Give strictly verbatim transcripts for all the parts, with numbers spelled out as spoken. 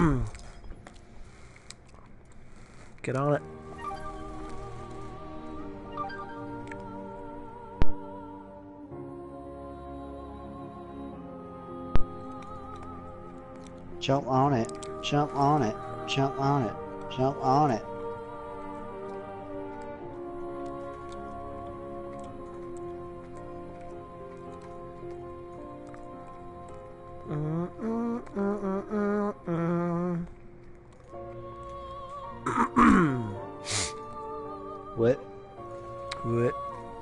Get on it. Jump on it. Jump on it. Jump on it. Jump on it. Mm, mm, mm, mm, mm, mm. What? What?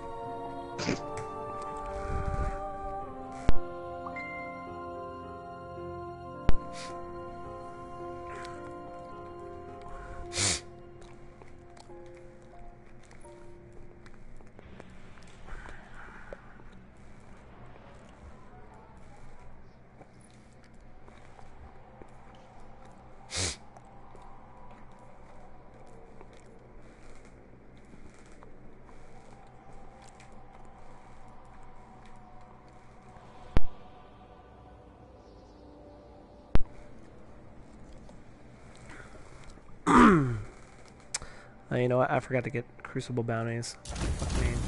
Oh, you know what? I forgot to get Crucible bounties. Fuck me.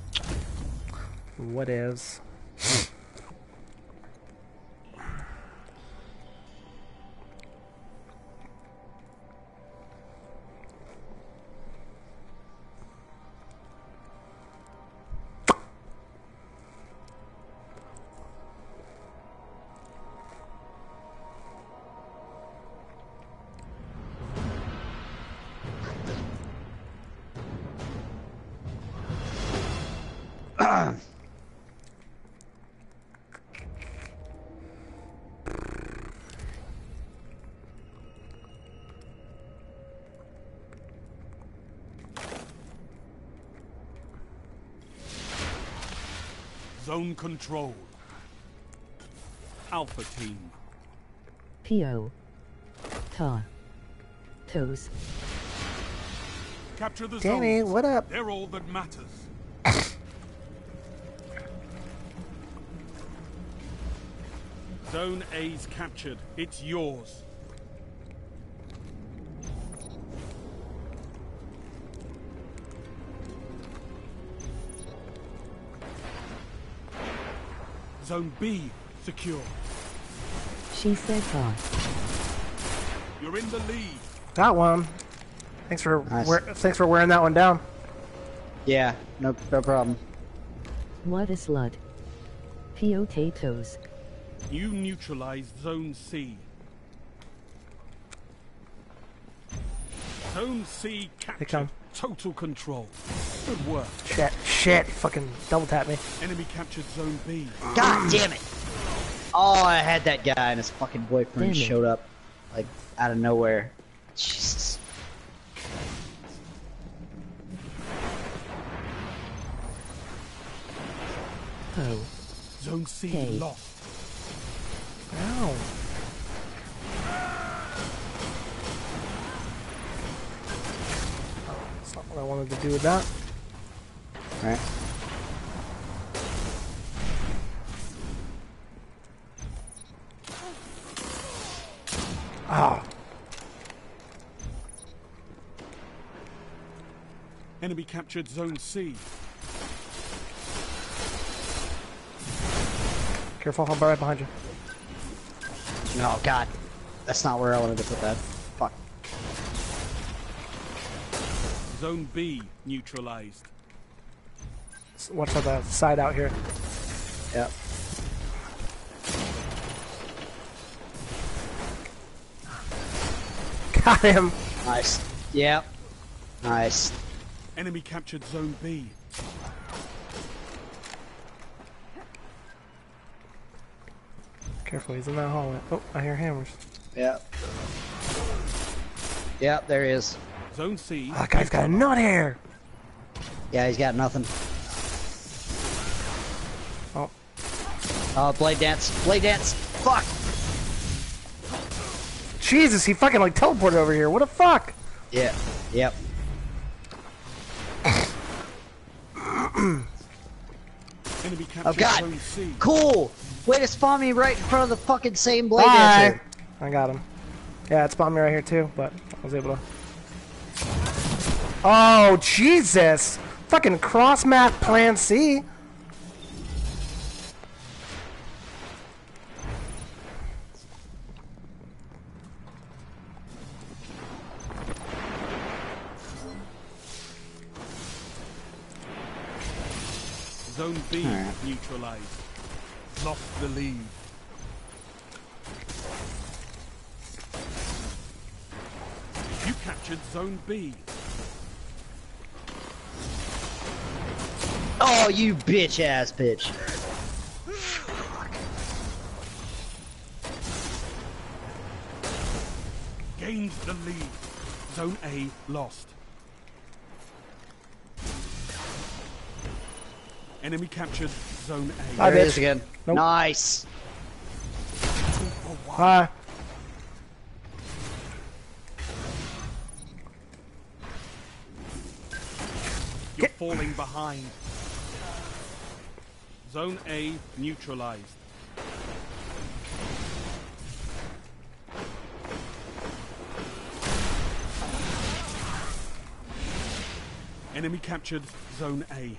What is? Zone control. Alpha team. P O. Tar. Toes. Capture the Danny, zones. what up? They're all that matters. Zone A's captured. It's yours. Zone B secure. She said tar. You're in the lead. Got one. Thanks for Nice. wear, thanks for wearing that one down. Yeah, no, no problem. What a slut. Potatoes. You neutralized Zone C. Zone C captured. come. Total control. Good work. Shit, shit, fucking double tap me. Enemy captured Zone B. God damn it! Oh, I had that guy and his fucking boyfriend Damn it. showed up, like, out of nowhere. Jesus. Oh. Zone C Hey. lost. Ow. Oh, that's not what I wanted to do with that. Alright. Ah. Enemy captured Zone C. Careful, I'll be right behind you. Oh god. That's not where I wanted to put that. Fuck. Zone B neutralized. S- Watch out the side out here. Yep. Got him. Nice. Yep. Nice. Enemy captured Zone B. Careful, he's in that hallway. Oh, I hear hammers. Yep. Yep, there he is. Zone C. Oh, that guy's got a nut hair. Yeah, he's got nothing. Oh, Oh, blade dance. Blade dance. Fuck. Jesus, he fucking like teleported over here. What the fuck? Yeah. Yep. Enemy captured Oh god. Zone C. Cool. Way to spawn me right in front of the fucking same blade Bye. dancer. I got him. Yeah, it spawned me right here too, but I was able to. Oh, Jesus! Fucking cross map plan C. Zone B Alright. neutralized. Lost the lead. You captured Zone B. Oh, you bitch ass bitch. Gained the lead. Zone A lost. Enemy captured Zone A. Bye, There it bitch. is again. Nope. Nice. Hi. You're falling behind. Zone A neutralized. Enemy captured Zone A.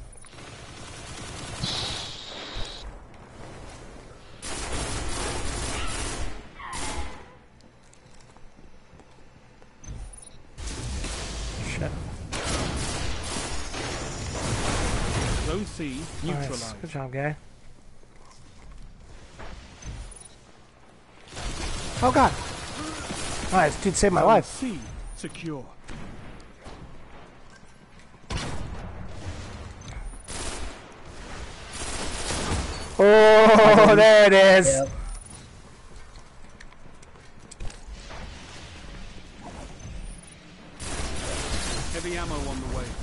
Shit. Zone C neutralized. Nice. Good job, guy. Oh god. Nice, dude saved my Zone life. C secure. Oh, there it is. Yep. Heavy ammo on the way.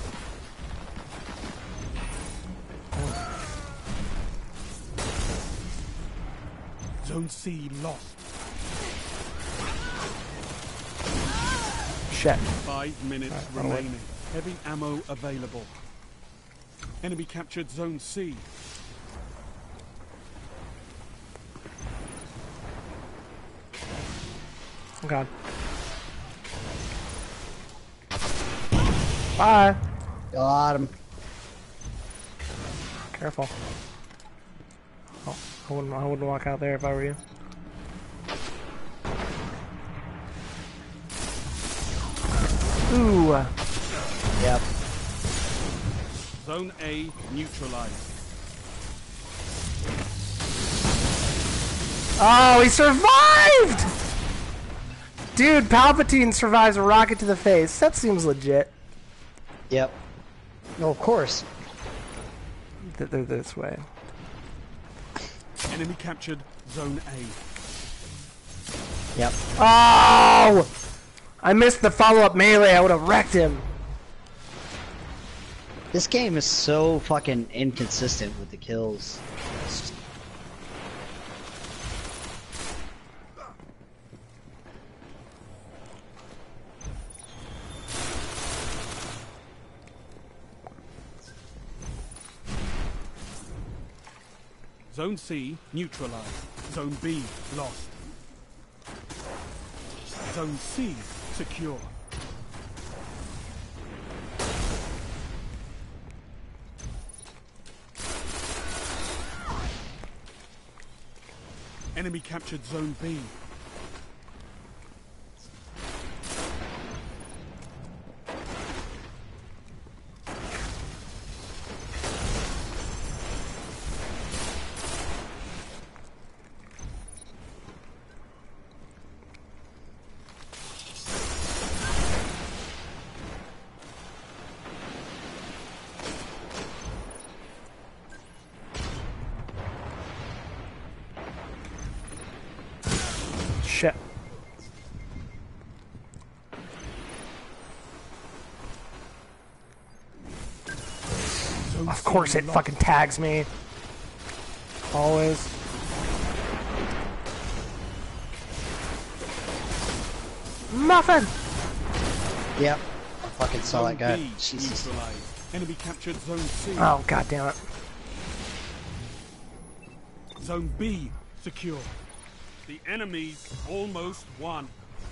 Zone C lost. Shit. Five minutes Alright, run away. remaining. Heavy ammo available. Enemy captured Zone C. Oh god. Bye. Got him. Careful. Oh, I wouldn't, I wouldn't walk out there if I were you. Ooh. Yep. Zone A neutralized. Oh, he survived! Dude, Palpatine survives a rocket to the face. That seems legit. Yep. No, of course. Th- They're this way. Enemy captured Zone A. Yep. Oh! I missed the follow-up melee. I would have wrecked him. This game is so fucking inconsistent with the kills. It's just- Zone C neutralized. Zone B lost. Zone C secure. Enemy captured Zone B. Shit. Zone Of course C it lost. fucking tags me. Always. Muffin! Yep. I fucking saw Zone that guy. B Jesus. neutralized. Enemy captured Zone C. Oh, god damn it. Zone B secure. The enemy almost won.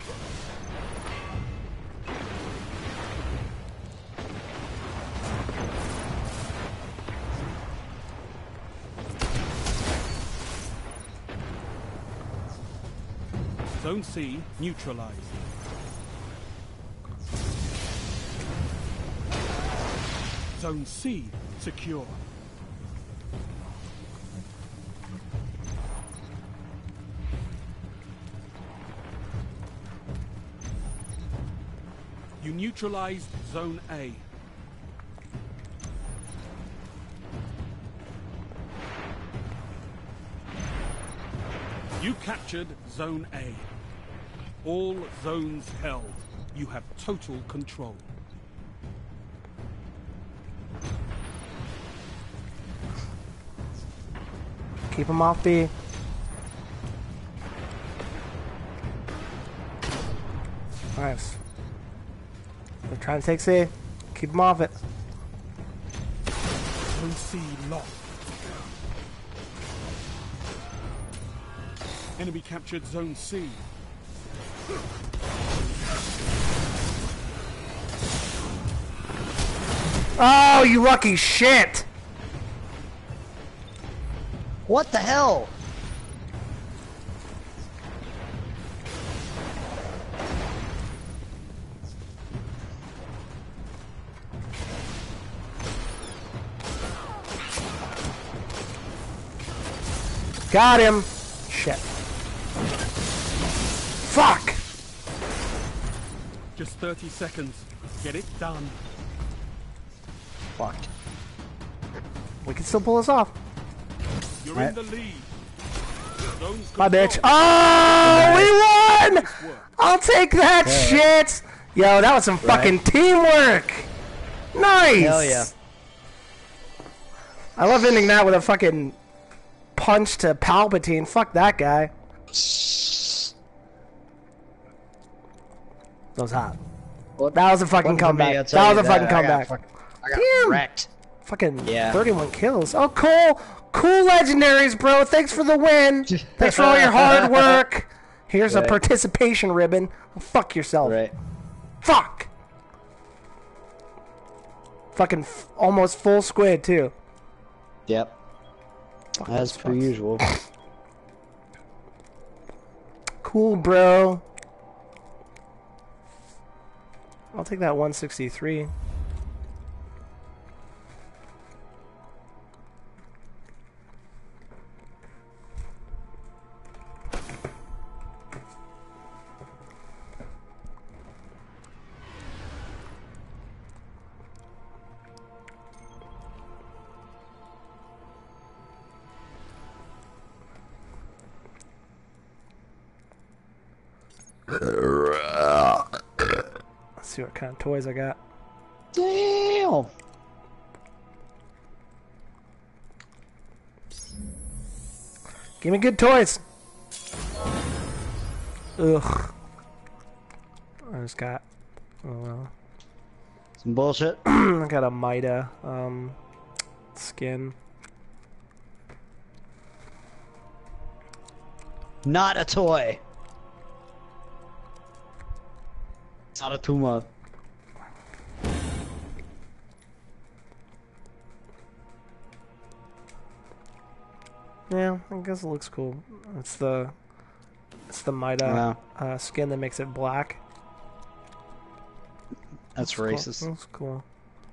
Zone C neutralized. Zone C secure. You neutralized Zone A. You captured Zone A. All zones held. You have total control. Keep him off B. Nice. They're trying to take C. Keep him off it. Zone C locked. Enemy captured Zone C. Oh, you lucky shit! What the hell? Got him! Shit. Fuck! Just thirty seconds. Get it done. Fuck. We can still pull this off. You're Right. in the lead. Zones My bitch. controlled. Oh, we won! Nice work. I'll take that shit! Yo, that was some fucking teamwork! Nice! Hell yeah. I love ending that with a fucking punch to Palpatine. Fuck that guy. That was hot. What? That was a fucking Wasn't for me, comeback. I'll tell That you was a fucking I got comeback. fuck- I got Damn. wrecked. Fucking Yeah. thirty-one kills. Oh, cool. Cool legendaries, bro. Thanks for the win. Thanks for all your hard work. Here's Right. a participation ribbon. Well, fuck yourself. Right. Fuck. Fucking f almost full squid, too. Yep. Fuck As those per fucks. usual. Cool, bro. I'll take that one sixty-three. Let's see what kind of toys I got. Damn. Give me good toys. Ugh. I just got. Oh well. Some bullshit. I got a Mida um, skin. Not a toy. Not a Tuma. Yeah, I guess it looks cool. It's the it's the Mida Wow. uh, skin that makes it black. That's Cool. racist. That's cool.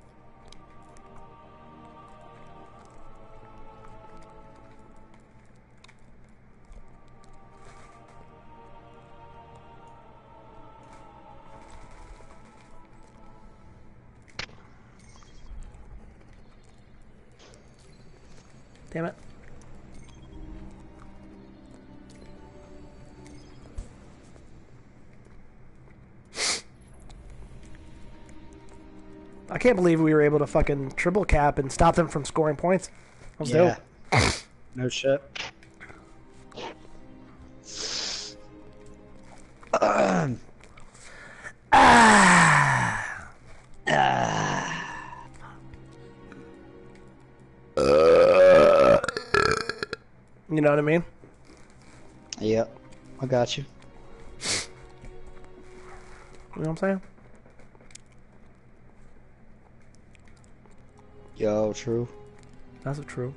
Damn it. I can't believe we were able to fucking triple cap and stop them from scoring points. That was Yeah. dope. No shit. You know what I mean? Yep. I got you. You know what I'm saying? Yo, true. That's true.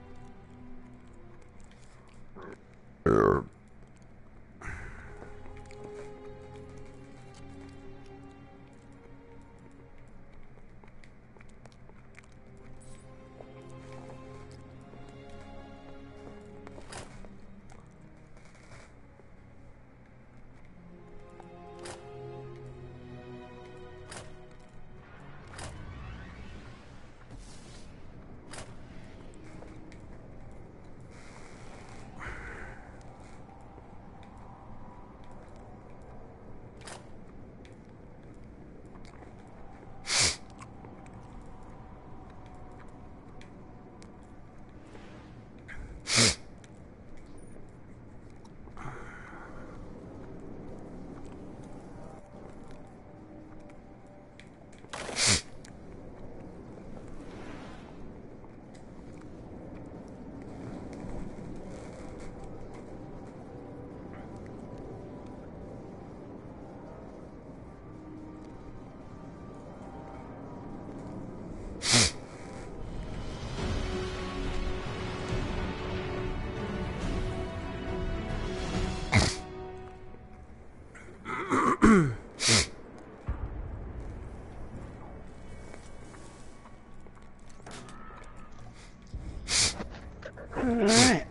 Alright.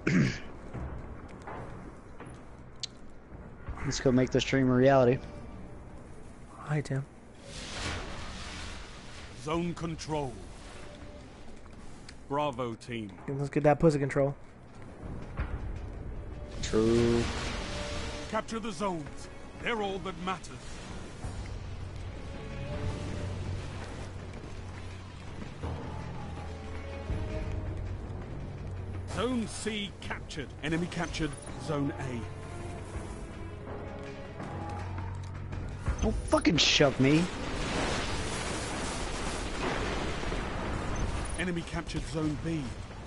Let's go make this dream a reality. Hi, Tim. Zone control. Bravo team. Let's get that pussy control. True. Capture the zones. They're all that matters. Zone C captured. Enemy captured Zone A. Don't fucking shove me. Enemy captured Zone B.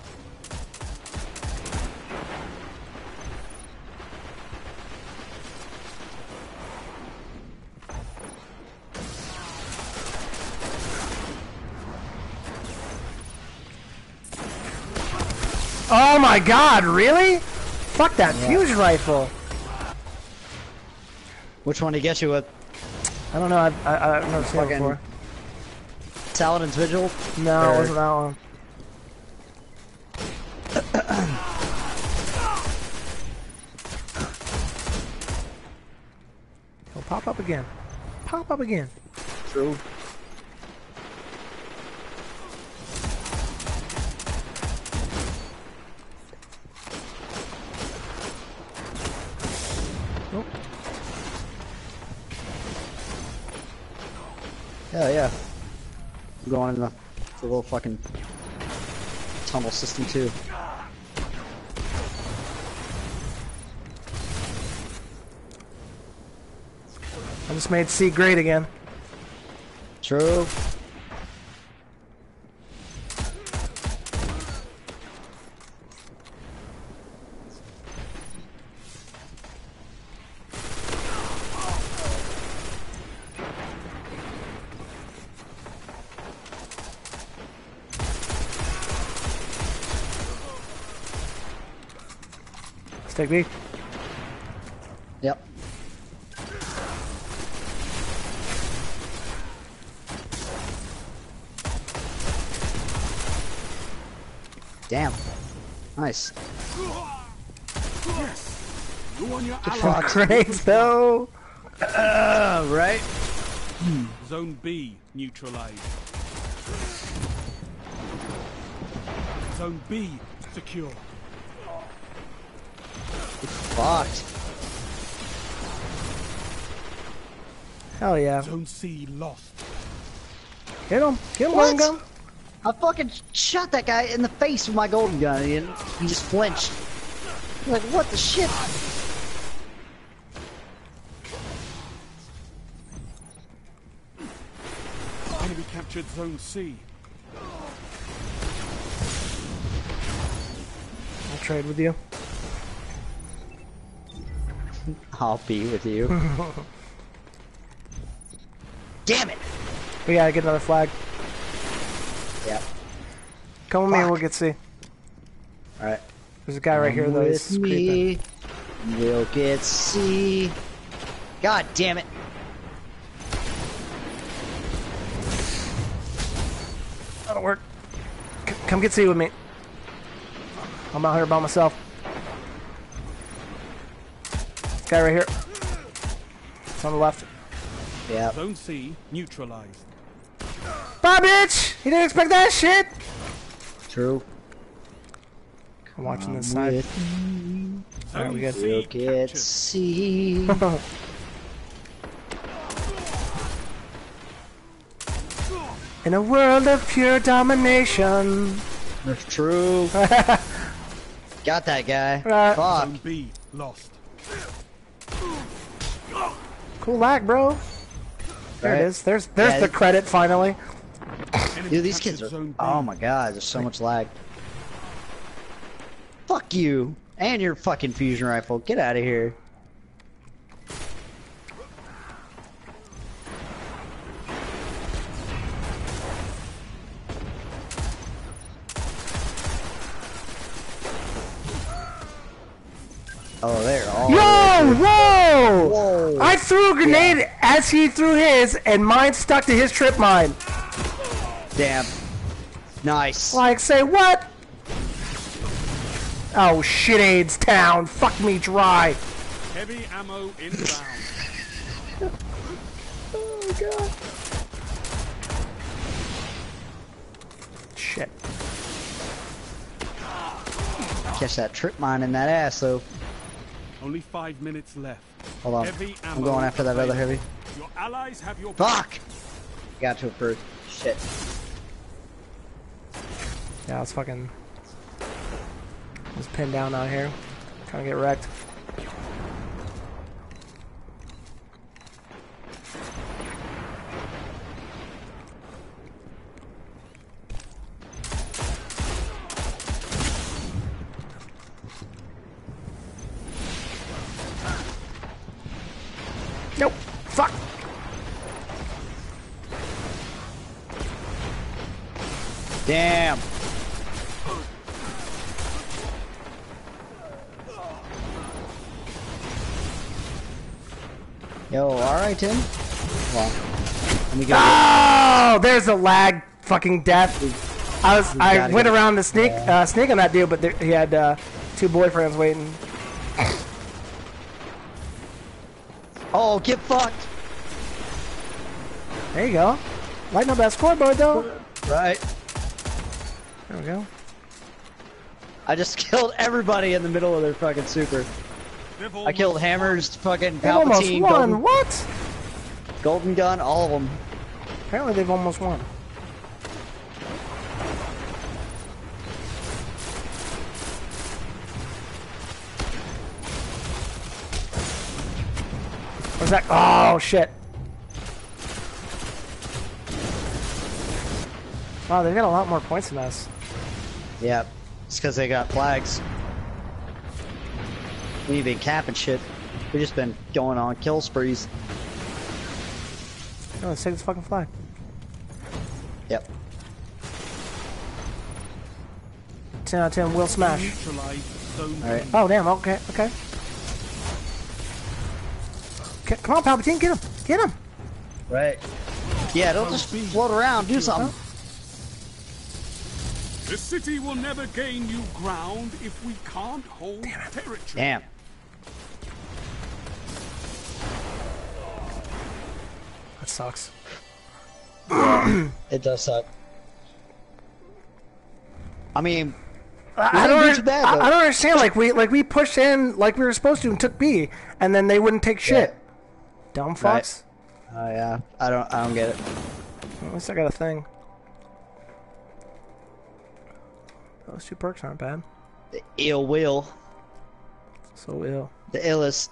Oh my god, really? Fuck that yeah. fusion rifle. Which one to get you with? I don't know, I've, I, I've never seen it before. Saladin's Vigil? No, or... it wasn't that one. He'll pop up again. Pop up again. True. Hell yeah. I'm going in the, the little fucking tunnel system too. I just made C great again. True. Take B. Yep. Damn. Nice. Yes. You on your ally. Great though. Uh, right. Zone B neutralized. Zone B secure. Fucked. Hell yeah. Zone C lost. Hit him. Get him, what? gun. I fucking shot that guy in the face with my golden gun and he just flinched. Like, what the shit? Enemy captured Zone C. I'll trade with you. I'll be with you. damn it! We gotta get another flag. Yep. Come with me and Fuck. we'll get C. Alright. There's a guy right here though. He's With creeping. me, we'll get C. God damn it. That'll work. C come get C with me. I'm out here by myself. This guy right here. It's on the left. Yeah. Zone C neutralized. Bye, bitch! He didn't expect that shit! True. I'm watching this side. Alright, we good. We'll get C. In a world of pure domination. That's true. Got that guy. Right. Fuck. Zone B lost. Cool lag, bro. There Right. it is. There's there's Yeah, the it- credit finally. Enemy Dude, these captured kids are. Zone B. Oh my god, there's so much lag. Fuck you. And your fucking fusion rifle. Get out of here. Oh, there. Oh, Yo! Whoa! Whoa. I threw a grenade as he threw his, and mine stuck to his trip mine. Damn. Nice. Like, say what? Oh, shit, AIDS town. Fuck me dry. Heavy ammo inbound. Oh, God. Shit. Catch that trip mine in that ass, though. Only five minutes left. Hold on. Heavy I'm ammo going after that other available. heavy. Your allies have your Fuck! Got to it first. Shit. Yeah, I was fucking... I was pinned down out here. Trying to get wrecked. Nope. Fuck. Damn. Yo, alright, Tim. Hold on. Let me go. Oh, there's a lag fucking death. I was We I gotta went get- around to sneak uh, sneak on that dude, but there, he had uh, two boyfriends waiting. Oh, get fucked. There you go. Lighten up that scoreboard though. Right. There we go. I just killed everybody in the middle of their fucking super. They've I killed almost Hammers, fucking They almost Palpatine, won. Golden, What? Golden Gun, all of them. Apparently they've almost won. Where's that? Oh shit! Wow, they've got a lot more points than us. Yep. It's because they got flags. We've been capping shit. We've just been going on kill sprees. No, let's take this fucking flag. Yep. ten out of ten will smash. neutralized Zone Alright. B. Oh damn, okay, okay. C come on, Palpatine, get him! Get him! Right. Yeah, don't just float around, do something. The city will never gain new ground if we can't hold territory. Damn. That sucks. It does suck. I mean, I, I didn't don't. do too bad, I, though. I don't understand. Like we, like we pushed in like we were supposed to and took B, and then they wouldn't take shit. Dumb Right. fucks. Oh yeah, I don't, I don't get it. At least I got a thing. Those two perks aren't bad. The ill will, So ill. the illest.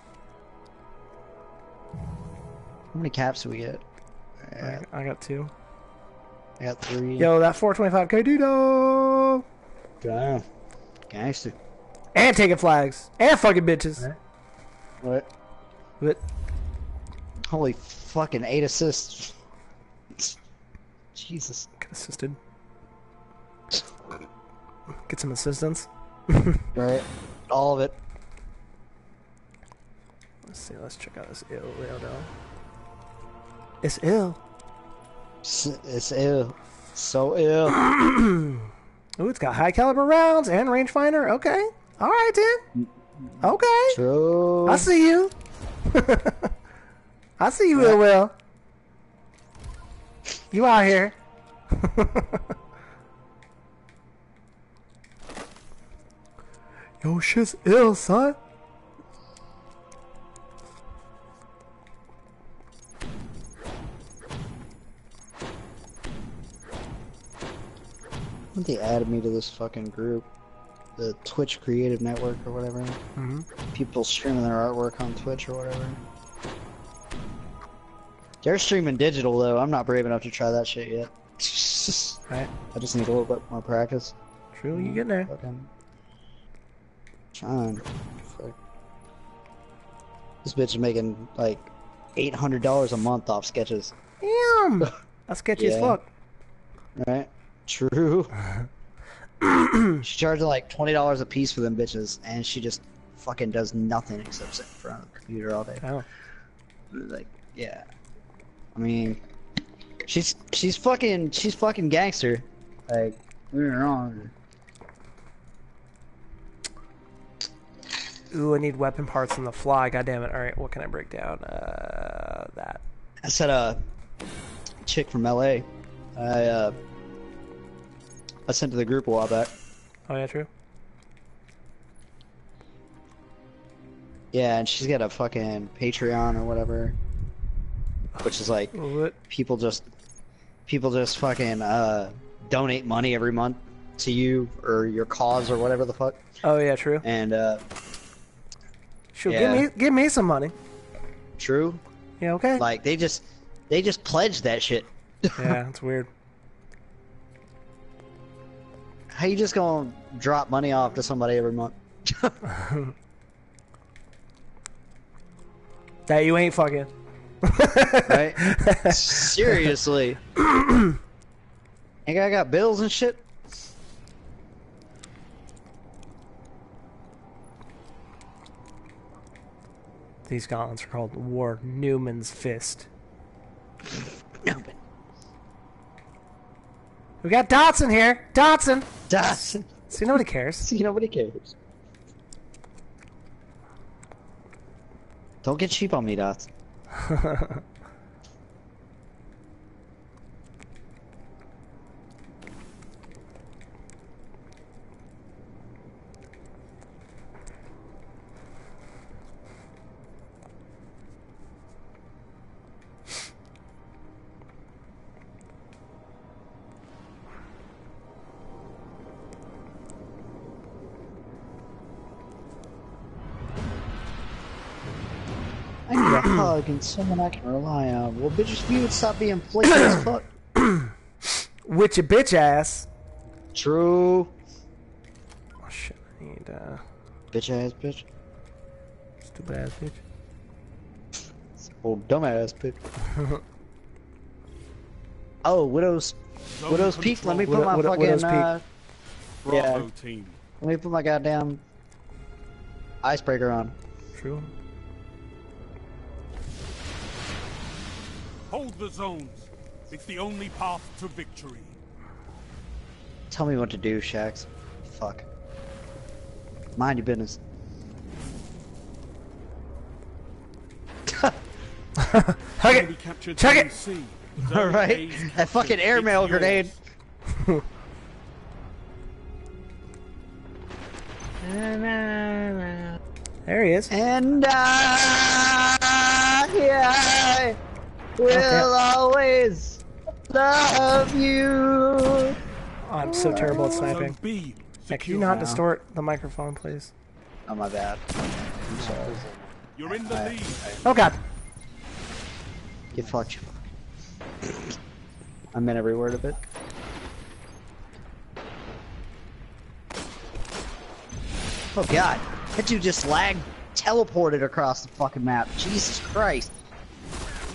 How many caps do we get? Yeah, I, I got two. I got three. Yo, that four twenty-five K Dito! Damn. Gangster. And taking flags. And fucking bitches. What? But Holy fucking eight assists. Jesus. Get assisted. Get some assistance. Right? All of it. Let's see, let's check out this ill weirdo. It's ill. It's, it's ill. So ill. Ooh, it's got high caliber rounds and rangefinder. Okay. Alright then. Okay. True. I see you. I see you, Ill Will. You out here. Yo, shit's ill, son. I think they added me to this fucking group. The Twitch Creative Network or whatever. Mm-hmm. People streaming their artwork on Twitch or whatever. They're streaming digital though. I'm not brave enough to try that shit yet. Right. I just need a little bit more practice. True, you getting there. Fucking trying. Fuck. This bitch is making like eight hundred dollars a month off sketches. Damn. That's sketchy Yeah. as fuck. Right? True. She charges like twenty dollars a piece for them bitches, and she just fucking does nothing except sit in front of the computer all day. Oh. Like, yeah. I mean, she's she's fucking she's fucking gangster. Like, we're wrong. Ooh, I need weapon parts on the fly. God damn it. All right, what can I break down? Uh, that. I said a chick from L A. I uh, I sent to the group a while back. Oh yeah, true. Yeah, and she's got a fucking Patreon or whatever, which is like What? people just people just fucking uh donate money every month to you or your cause or whatever the fuck. Oh yeah, true. And uh, Sure, yeah. give me give me some money. true. Yeah, okay. Like they just they just pledge that shit. Yeah, it's weird. How you just gonna drop money off to somebody every month? That you ain't fucking. Right? Seriously. Ain't I got bills and shit? These gauntlets are called War Newman's Fist. No, but We got Dotson here. Dotson. Dawson. See, nobody cares. See, nobody cares. Don't get cheap on me, Dots. I need a hug and someone I can rely on. Well, bitch, if you would stop being flaky as fuck. With your bitch ass. True. Oh shit, I need uh Bitch ass bitch. stupid ass bitch. Old dumbass bitch. Oh, Widow's Zone Widow's Peak. Let me put Widow- my Widow- fucking Widow's Peak. uh, yeah. Bravo team. Let me put my goddamn icebreaker on. True. Hold the zones. It's the only path to victory. Tell me what to do, Shax. Fuck. Mind your business. Hug Enemy it. captured Check Zone it. C. All Zone right, A is that captured. fucking It's airmail yours. grenade. There he is. And I, I will Okay. always love you. Oh, I'm so terrible at Zone sniping. B. Yeah, can you secure. not now. distort the microphone, please? Oh my bad. I'm sorry. You're in the lead. Oh god. Get fucked. I meant every word of it. Oh god, that dude just lagged, teleported across the fucking map. Jesus Christ.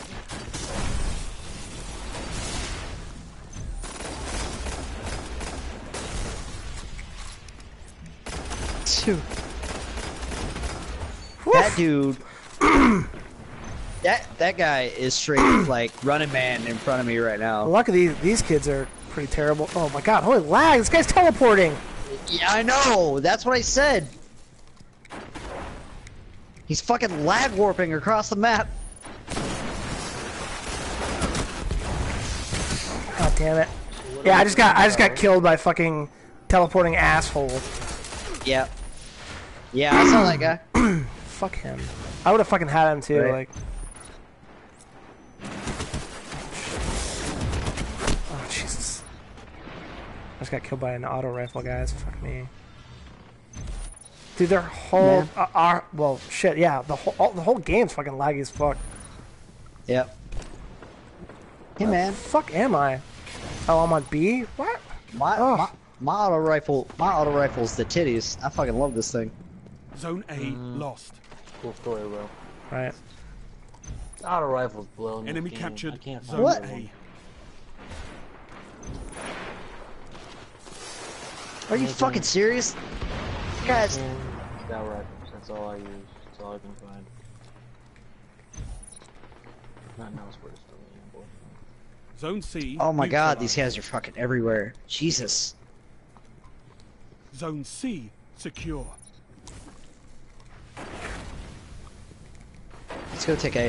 too. That dude. that that guy is straight like running man in front of me right now. Luckily, these these kids are pretty terrible. Oh my god! Holy lag! This guy's teleporting. Yeah, I know. That's what I said. He's fucking lag warping across the map. God damn it! Yeah, I just got I just got killed by fucking teleporting asshole. Yeah. Yeah, I saw that guy. Fuck him. I would have fucking had him too. Right. Like. Oh Jesus! I just got killed by an auto rifle, guys. Fuck me. Dude, their whole uh, our well shit yeah the whole all, the whole game's fucking laggy as fuck. Yep. Hey Where man. the fuck am I? Oh, I'm on B. What? My, Oh. my my auto rifle my auto rifle's the titties. I fucking love this thing. Zone A lost. Cool story, bro. Right. Auto rifles blown. Enemy this game. I captured can't Zone find What? one. A. Are you fucking serious? Guys, And scout rifles. That's all I use. That's all I can find. Nothing else works for me, boy. Zone C. oh my god, these neutralized. guys are fucking everywhere. Jesus. Zone C secure. Let's go take A.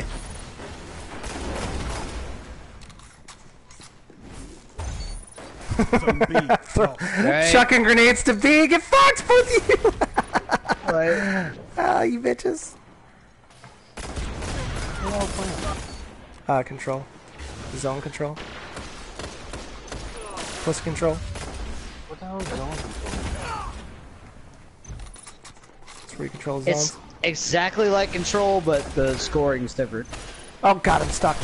Zone B lost. Right. Chucking grenades to B. Get fucked, both of you. Right. Ah, you bitches. Uh, control. Zone control. Push control. What the hell is zone control? That's where you control zones. It's exactly like Control, but the scoring's different. Oh god, I'm stuck.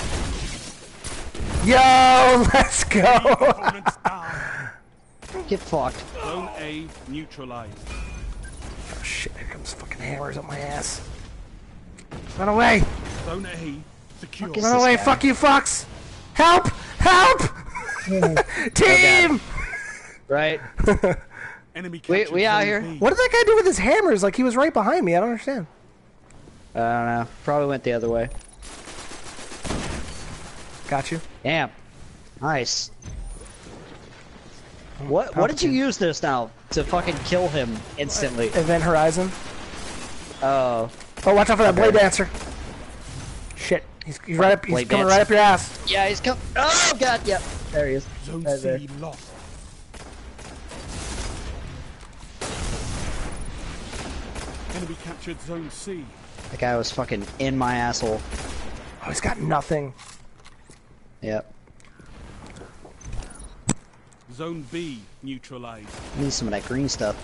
Yo, let's go. Opponents down. Get fucked. Zone A neutralized. Oh shit, here comes fucking hammers up my ass. Run away! Zone A secure. Fuck is Run this away, guy? fuck you fucks! Help! Help! Team! Right? Enemy We- captured we out Zone here. B. What did that guy do with his hammers? Like he was right behind me. I don't understand. I don't know. Probably went the other way. Got you. Damn. Nice. What what did you use this now to fucking kill him instantly? Event Horizon. Oh. Oh, watch out for that Okay. blade dancer. Shit, he's, he's right up. He's Blade coming dancer. right up your ass. Yeah, he's come. Oh god, yep. There he is. Zone Right there. C lost. Enemy captured Zone C. That guy was fucking in my asshole. Oh, he's got nothing. Yep. Zone B neutralized. Need some of that green stuff.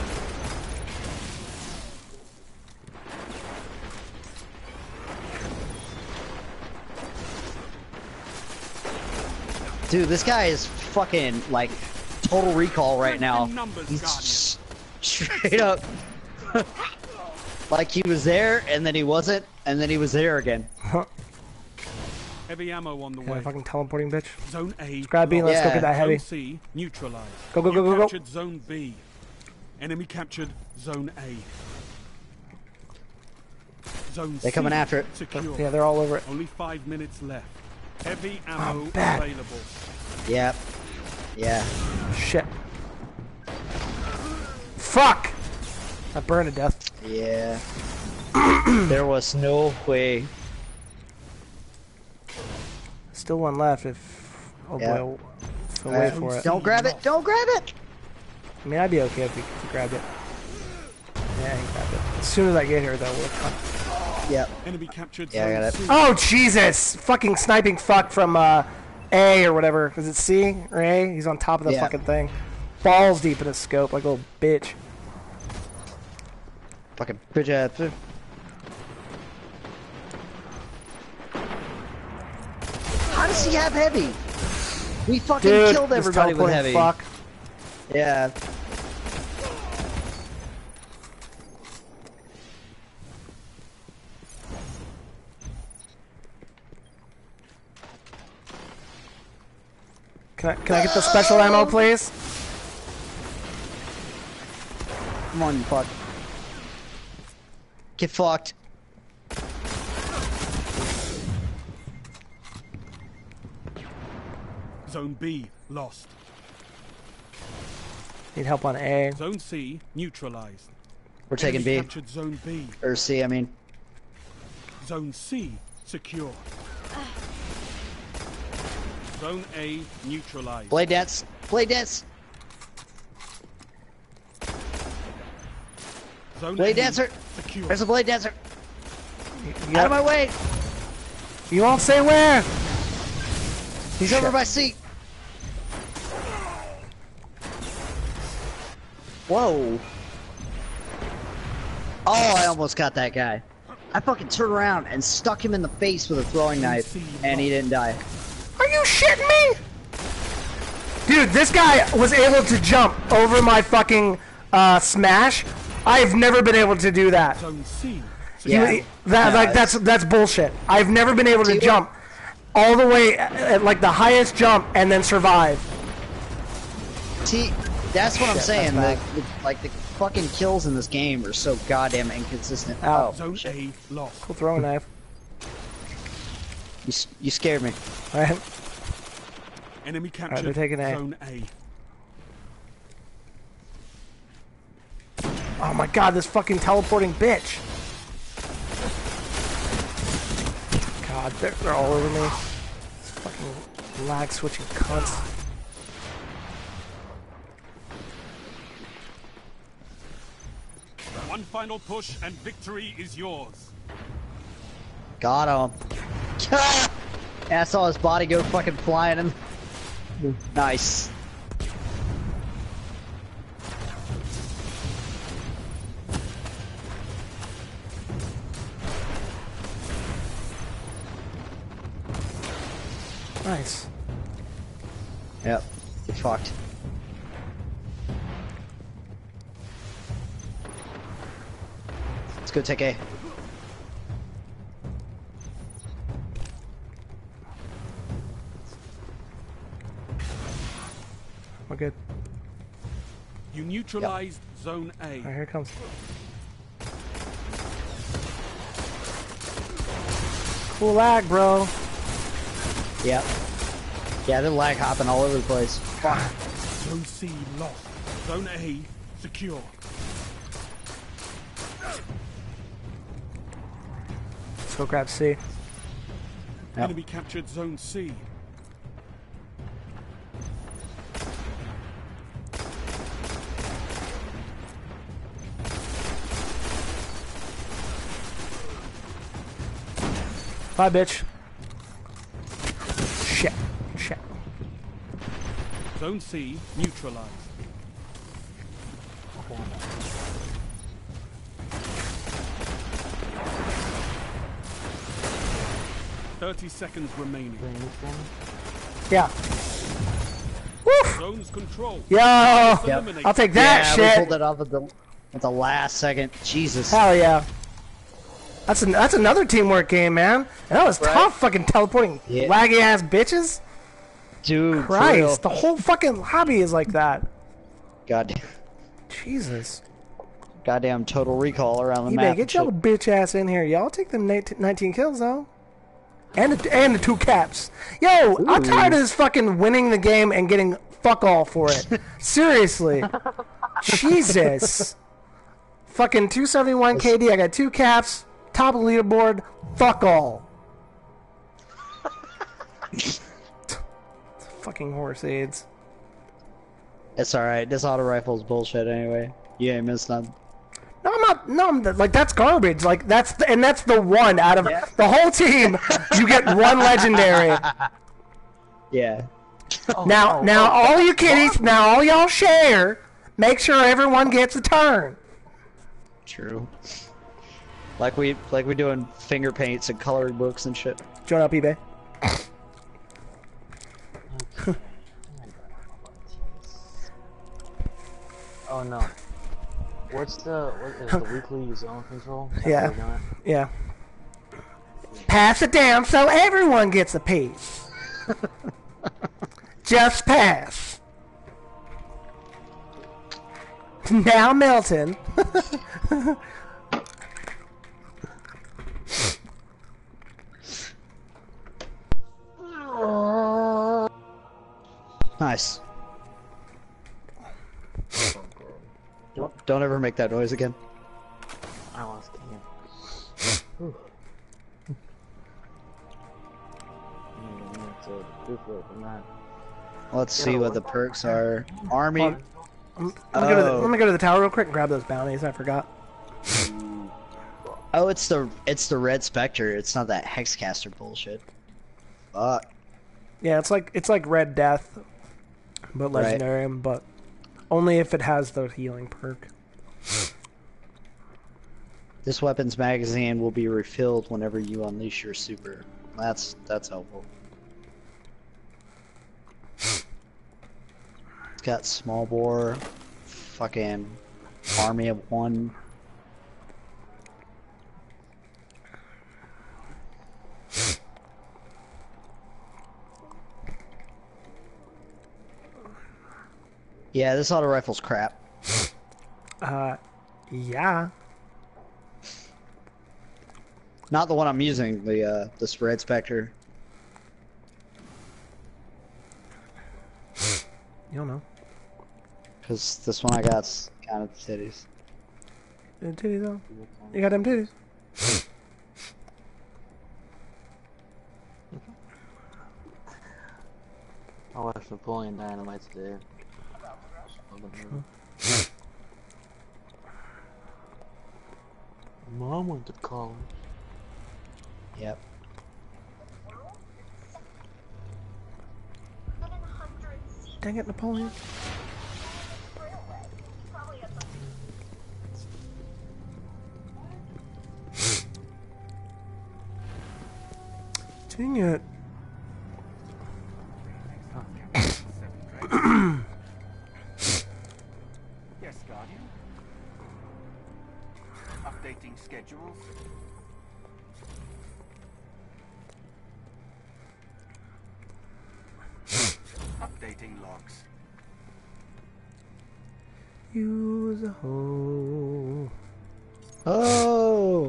Dude, this guy is fucking like total recall right now. Numbers, He's Guardian. s- straight up like he was there and then he wasn't and then he was there again. Heavy ammo on the Yeah, way. fucking teleporting bitch. Zone A. Grab B and let's Yeah. go get that heavy. Zone C neutralized. Go, go, go, You go, go. captured Zone B. Enemy captured Zone A. Zone They're C coming after it. secure. Yeah, they're all over it. Only five minutes left. Heavy ammo Oh, bad. available. Yep. Yeah. Shit. Fuck! I burned to death. Yeah. There was no way. Still one left if... Oh Yeah. boy, so Uh, wait for it. Don't grab it! Don't grab it! I mean, I'd be okay if he, if he grabbed it. Yeah, he grabbed it. As soon as I get here, though, we'll come. Yep. Enemy captured Yeah, I Zone got it. C. Oh, Jesus! Fucking sniping fuck from, uh, A or whatever. Is it C or A? He's on top of the Yeah. fucking thing. Balls deep in his scope, like a little bitch. Fucking bitch ass. How does he have heavy? We fucking Dude, killed this everybody with teleporting heavy. fuck. Yeah. Can I, can I get the special ammo, please? Come on, you fuck. Get fucked. Zone B lost. Need help on A. Zone C neutralized. We're taking Enemy B. captured Zone B. Or C, I mean. Zone C secure. Zone A neutralized. Blade dance. Blade dance. Zone Blade A dancer. secure. There's a blade dancer. You, Out of my way. you won't say where. He's Shit. over my seat. Whoa. Oh, I almost got that guy. I fucking turned around and stuck him in the face with a throwing knife, and he didn't die. Are you shitting me? Dude, this guy was able to jump over my fucking uh, smash. I've never been able to do that. Zone C Yeah. He- that No, like that's it's- that's bullshit. I've never been able to See, jump all the way at, at like the highest jump and then survive. See, that's what I'm Shit, saying. that's The, the, like the fucking kills in this game are so goddamn inconsistent. Ow. Oh, Zone shit. A lost. Cool throwing knife. You, s- you scared me. All right. Enemy captured they're taking A. Zone A. Oh my god, this fucking teleporting bitch. God, they're, they're all over me. This fucking lag switching cunts. One final push and victory is yours. Got him. Yeah, I saw his body go fucking flying in. Nice. Nice. Yep. Get fucked. Let's go take A. We're good. You neutralized Zone A. Alright, here it comes. Cool lag, bro. Yep. Yeah, they're lag hopping all over the place. Fuck. Zone C lost. Zone A secure. Let's go grab C. Yep. Enemy captured Zone C. Bye, bitch. Shit. Shit. Zone C neutralized. Thirty seconds remaining. Yeah. Woo! Zones control. Yo! Eliminate. I'll take that yeah, shit. we pulled it off at the at the last second. Jesus. Hell yeah. That's an, that's another teamwork game, man. And that was Right. tough, fucking teleporting Yeah. laggy ass bitches. Dude, for real. Christ, the whole fucking lobby is like that. God, Jesus. goddamn total recall around the eBay, map. get and your shit. bitch ass in here. Y'all take them nineteen kills, though. And the, and the two caps. Yo, I'm Ooh. tired of this fucking winning the game and getting fuck all for it. Seriously. Jesus. Fucking two seventy-one K D. I got two caps. Top of the leaderboard. Fuck all. Fucking horse aids. It's alright. This auto rifle's bullshit anyway. You ain't missed nothing. No, I'm not. No, I'm, like that's garbage. Like that's the, and that's the one out of Yeah. the whole team. You get one legendary. Yeah. Now, now, all you kitties, now all y'all share. Make sure everyone gets a turn. True. Like we like we doing finger paints and coloring books and shit. Join up, eBay. Oh no. What's the what is the weekly zone control? Is that Yeah. what we're doing? Yeah. Pass it down so everyone gets a piece. Just pass. Now Milton. Nice. Don't, don't ever make that noise again. I almost can't. Whew. Mm, it's a good flip, I'm not- Let's see what the perks are. Army. Um, let, me go to the, Oh. let me go to the tower real quick and grab those bounties. I forgot. Oh, it's the it's the Red Spectre. It's not that Hexcaster bullshit. Fuck. Yeah, it's like it's like Red Death, but Right. legendary, but only if it has the healing perk. This weapon's magazine will be refilled whenever you unleash your super. That's that's helpful. It's got small bore, fucking army of one. Yeah, this auto rifle's crap. Uh, yeah. Not the one I'm using, the uh, this Red Spectre. You don't know. Cause this one I got's kind of titties. The titties on. You got them titties. I watched Napoleon Dynamite today. Mom went to college. Yep. Dang it, Napoleon. Dang it. Yes, Guardian. Updating schedules. Updating logs. Use a hoe. Oh.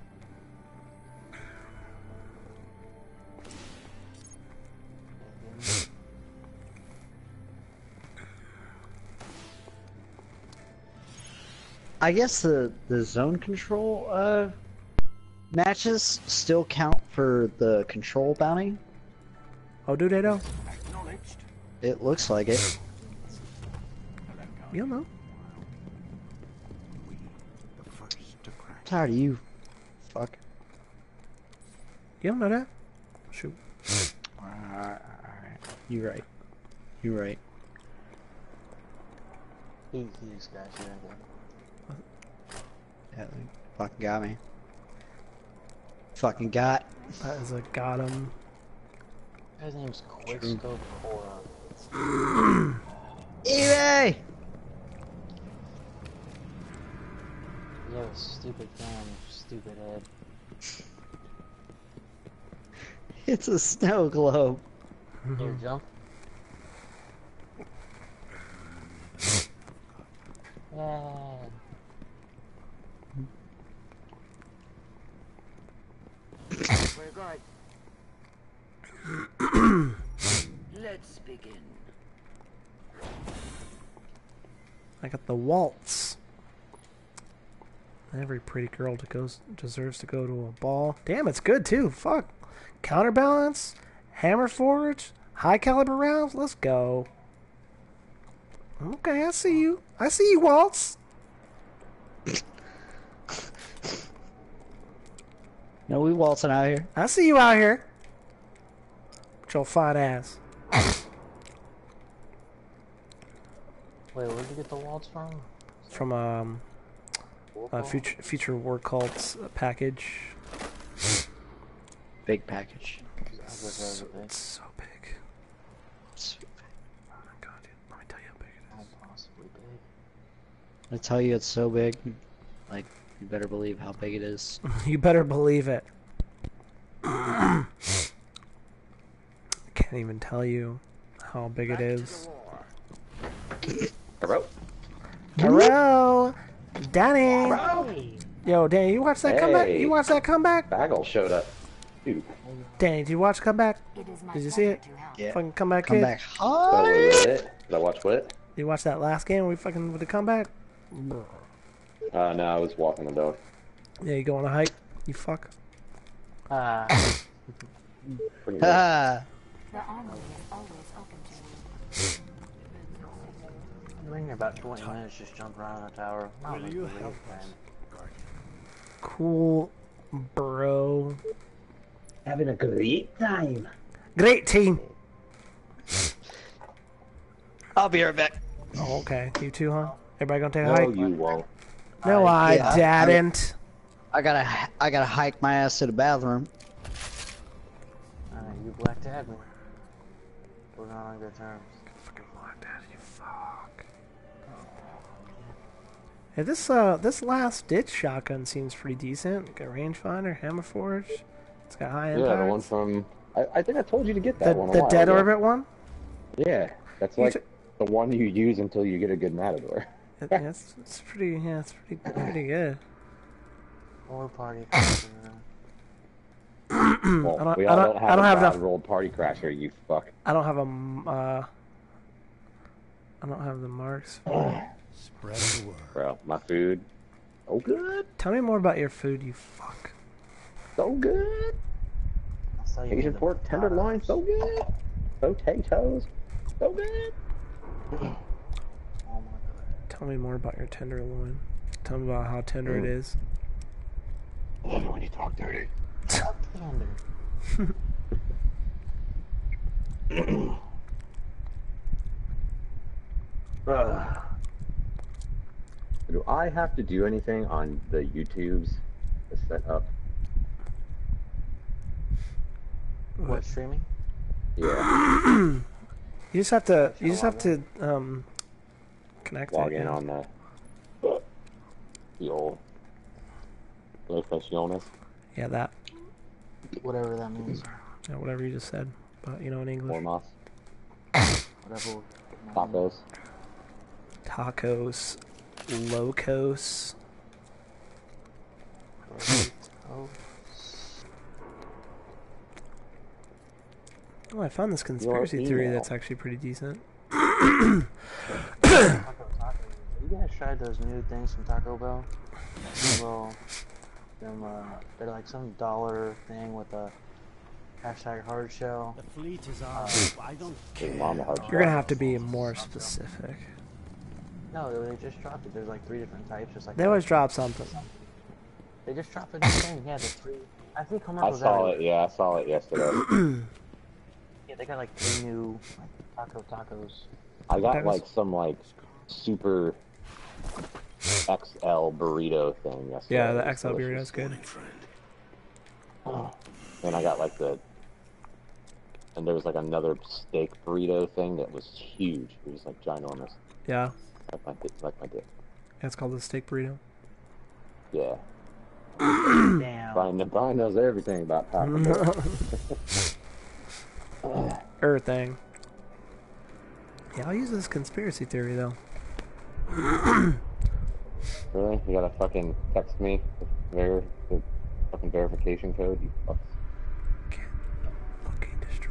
I guess the the zone control uh matches still count for the control bounty. Oh, do they though? Acknowledged. It looks like it. You don't know. The first to crack. Tired of you. Fuck. You don't know that? Shoot. Alright, alright. You right. You right. He, he just got you right there. Yeah, they fucking got me. Fucking got. That is a got him. His name's Quickscope Cora. eBay! You have a stupid gun, stupid head. It's a snow globe. Here, jump. Yeah. We're good. Let's begin. I got the waltz. Every pretty girl that goes deserves to go to a ball. Damn, it's good too. Fuck. Counterbalance, hammer forge, high caliber rounds. Let's go. Okay, I see you. I see you, Waltz. No, we waltzing out here. I see you out here. With your fine ass. Wait, where'd you get the waltz from? From um, War a Call? future future war cults package. Big package. I guess that was a bit. It's so big. Oh my god, dude. Let me tell you how big it Oh, is. possibly big. I tell you it's so big, like, you better believe how big it is. You better believe it. I can't even tell you how big it is. Bro. Bro, Danny. Bro. Yo, Danny, you watch that comeback? Hey. You watch that comeback? Bagel showed up. Dude. Danny, did you watch comeback? It is my Did you see it? pleasure to help. Yeah. Fucking comeback Come kid. back Oh, hard. was that it? Did I watch what? You watch that last game? We fucking with the comeback. Uh, no, I was walking the dog. Yeah, you go on a hike. You fuck. Ah, Pretty good. Ah, The armory is always open to you. I'm in about twenty minutes just jump around the tower. Not Will make you me leave, help man. Cool, bro. Having a great time. Great team. I'll be right back. Oh, okay. You too, huh? Everybody gonna take a No, hike? you won't. No, I Yeah, I- didn't. I gotta, I gotta hike my ass to the bathroom. Uh, you blacked at me. We're not on good terms. Fucking locked out, you fuck. Hey, this uh, this last ditch shotgun seems pretty decent. Got rangefinder, hammer forge. It's got high Yeah, impact. the one from. I, I think I told you to get that the, one. A the while dead ago. orbit one. Yeah, that's You like t- the one you use until you get a good matador. It- yeah, it's, it's pretty. Yeah, it's pretty pretty good. Or party. crasher, you know. Well, I don't- we I all don't- don't, have I don't a have god enough- rolled party crasher, you fuck. I don't have a. m- Uh, I don't have the marks. Spread the word. Bro, my food. So good. Tell me more about your food, you fuck. So good. I'll sell you Asian the pork tenderloin. So good. Potatoes. So good. Oh my god. Tell me more about your tenderloin. Tell me about how tender it is. I love it when you talk dirty. Tender. Uh, do I have to do anything on the YouTubes to set up? What, streaming? Yeah, You just have to. You just have to um, connect log it. in yeah. on the the old Locaciones. Yeah, that. Whatever that means. Yeah, whatever you just said. But you know, in English. Formas. Whatever. Tacos. Tacos. Locos. Oh. Oh, I found this conspiracy theory email. that's actually pretty decent. Taco Taco. Have you guys tried those new things from Taco Bell? Well, them, uh, they're like some dollar thing with a hashtag hard shell. The fleet is on. I don't Big care. Mama hard You're gonna have to be more specific. No, they just dropped it. There's like three different types. Just like They always drop something. They just dropped a new thing. Yeah, the three. I think I commercials. saw everywhere. it. Yeah, I saw it yesterday. Yeah, they got like three new like, taco tacos. I got Tacos? like some like super X L burrito thing yesterday. Yeah, It the was X L burrito delicious. is good. And I got like the, and there was like another steak burrito thing that was huge. It was like ginormous. Yeah, Like my dick. Like my dick. it's called the steak burrito. Yeah. Damn. Brian, Brian knows everything about Taco Bell. Everything. Yeah, I'll use this conspiracy theory though. Really? You gotta fucking text me the, ver- the fucking verification code? You fucks. Can't fucking destroy.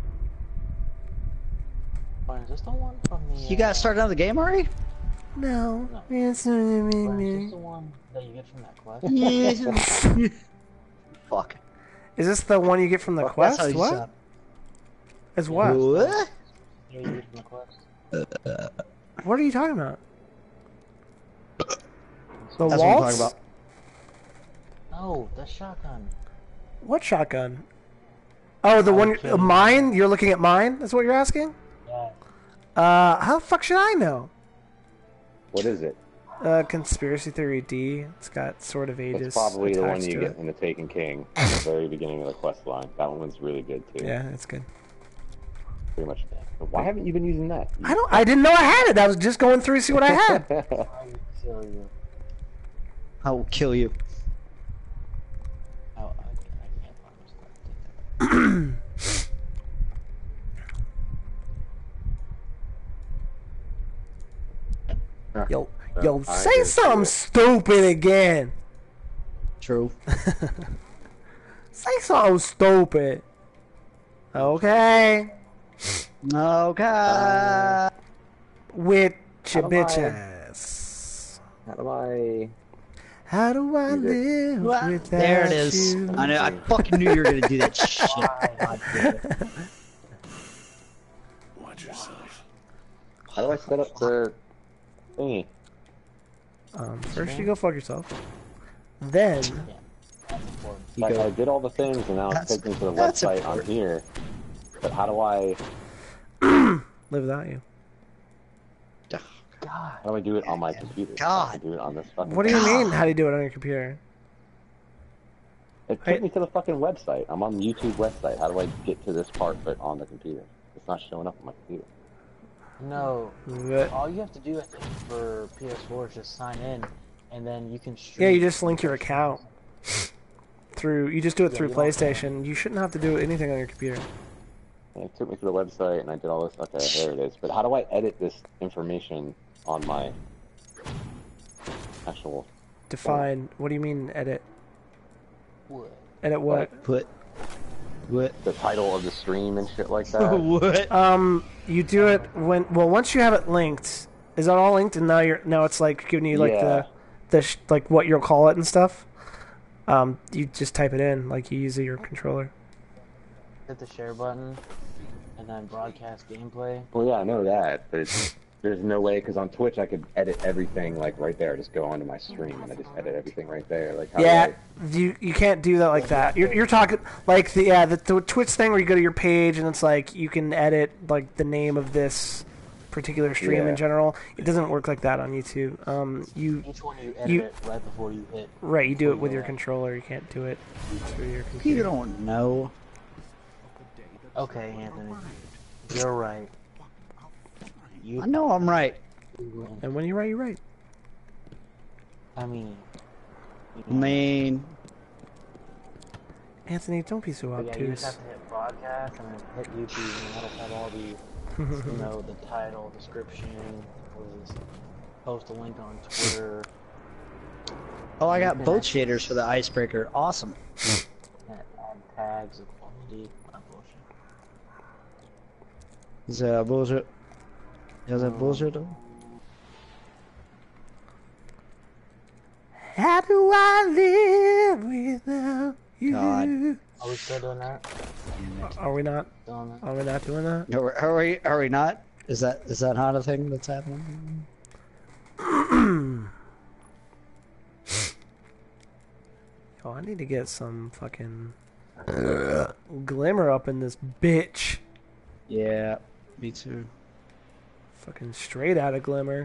Brian, is this the one from the? You uh, guys started on the game already? No. No. It's not me, Brian, is this me. the one that you get from that quest? Yes. Fuck. Is this the one you get from the That's quest? how you What? sound. Is what? What? Yeah, you get from the quest. What are you talking about? The That's what I'm waltz? talking about. No, the shotgun. What shotgun? Oh, the one. Okay. Uh, mine? You're looking at mine? That's what you're asking? Yeah. Uh, how the fuck should I know? What is it? Uh, conspiracy theory D. It's got sword of ages. It's probably the one attached you to get it. in the Taken King at the very beginning of the quest line. That one's really good too. Yeah, it's good. Pretty much. Why haven't you been using that? I don't. I didn't know I had it. I was just going through to see what I had. I will kill you. I will kill you. Oh, I, I can't promise that. Yo, Yo, I say just something do it. stupid again. True. Say something stupid. Okay. Okay. With your How do I- bitch ass. How do I? How do I Do this. live Well, without there it is. you? I know. I fucking knew you were gonna do that shit. God damn it. Watch yourself. How do I set up the thingy? Um, first you go fuck yourself. Then You Like, go- I did all the things, and now it's That's- taking me to the that's website on important. here. But how do I? live without you. God. How do I do it on my computer? God. How do I do it on this fucking. What do you God. mean? How do you do it on your computer? It I- took me to the fucking website. I'm on the YouTube website. How do I get to this part, but on the computer? It's not showing up on my computer. No, What? all you have to do I think, for P S four is just sign in, and then you can stream. Yeah, you just link your account through. You just do it Yeah, through you don't- PlayStation. You shouldn't have to do anything on your computer. And it took me to the website, and I did all this. Okay, there it is. But how do I edit this information on my actual? Define. What do you mean edit? What? Edit what? Put. What? The title of the stream and shit like that. What? Um, you do it when. Well, once you have it linked, is that all linked? And now you're now it's like giving you like Yeah. the, the sh- like what you'll call it and stuff. Um, you just type it in like you use your controller. Hit the share button, and then broadcast gameplay. Well, yeah, I know that, but it's, there's no way because on Twitch I could edit everything like right there. Just go onto my stream and I just edit everything right there. Like how Yeah, do you you can't do that like that. You're you're talking like the yeah the, the Twitch thing where you go to your page and it's like you can edit like the name of this particular stream Yeah. in general. It doesn't work like that on YouTube. Um, you Each one you edit You- it right before you hit. right you do it before with you your go controller. You can't do it through your You computer. don't know. live. Okay, Anthony, you're right. You, I know I'm right. And when you're right, you're right. I mean, you I know, mean, Anthony, don't be so but yeah, you just have obtuse. to hit broadcast and then hit YouTube, and that'll have all the, you know, the title, description, what is this? Post a link on Twitter, oh, I got boat shaders for the icebreaker. Awesome. and add tags, equality, not bullshit. Is that bullshit? Is that bullshit though? How do I live without you? God. Are we still doing that? Are we not? Still on that? Are we not doing that? Are we, are we? Are we not? Is that is that not a thing that's happening? Oh, I need to get some fucking glimmer up in this bitch. Yeah, me too. Fucking straight out of glimmer.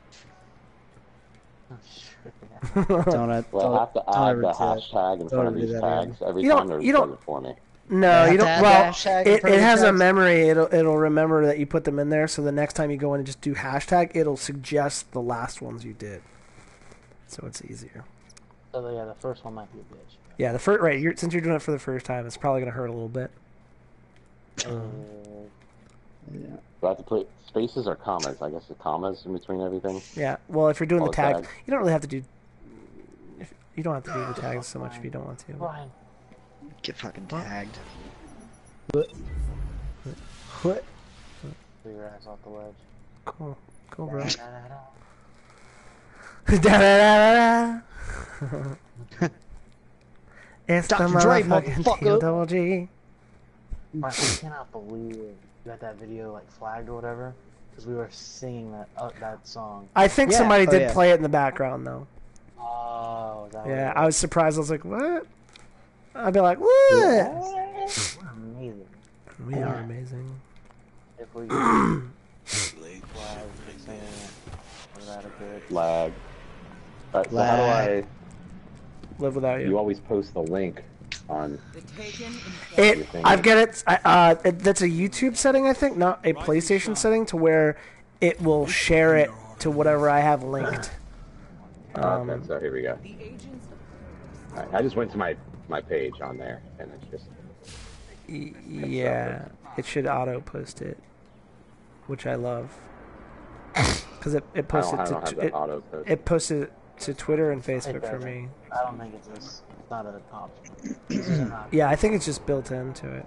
Oh, shit. Don't I? Well, don't, I have to don't add ever the do that. hashtag in Don't front of ever do these that again. tags every You time, don't- or you does don't- it for me? No, have you to don't. add the Well, hashtag in it, front it of the has a tags? memory. It'll it'll remember that you put them in there. So the next time you go in and just do hashtag, it'll suggest the last ones you did. So it's easier. So yeah, the first one might be a bitch. Yeah, the first right. You're, since you're doing it for the first time, it's probably gonna hurt a little bit. Um, Yeah. Do I have to put spaces or commas? I guess the commas in between everything. yeah. Well, if you're doing All the the tag, tags. you don't really have to do. If, you don't have to do the tags so much if you don't want to. Brian, Get fucking tagged. What? throw your ass off the ledge. Cool. Cool, bro. Da-da-da-da. Da, da, da, da. It's the Doctor Dre, motherfucking motherfucker. T double G. Brian, I cannot believe you got that video like flagged or whatever, because we were singing that uh, that song. I think Yeah, somebody oh, did yeah. play it in the background though. Oh, is that Yeah, what I it was surprised. I was like, what? I'd be like, what? was? We're amazing. We are amazing. If we get flagged for singing it, we're that good. Lag. Alright, so how do Lag. I? Live without you. You always post the link on. It, I've got it. I- Uh, it. That's a YouTube setting, I think, not a PlayStation setting, to where it will share it to whatever I have linked. Um, okay, so here we go. Alright, I just went to my my page on there, and it's just. y- yeah, it should auto post it, which I love. Because it, it I don't, posted I don't to have tw- the it, auto post. it posted it to Twitter and It Facebook for doesn't. me. I don't think it's this. It's not an option. This is not. Yeah, I think it's just built into it.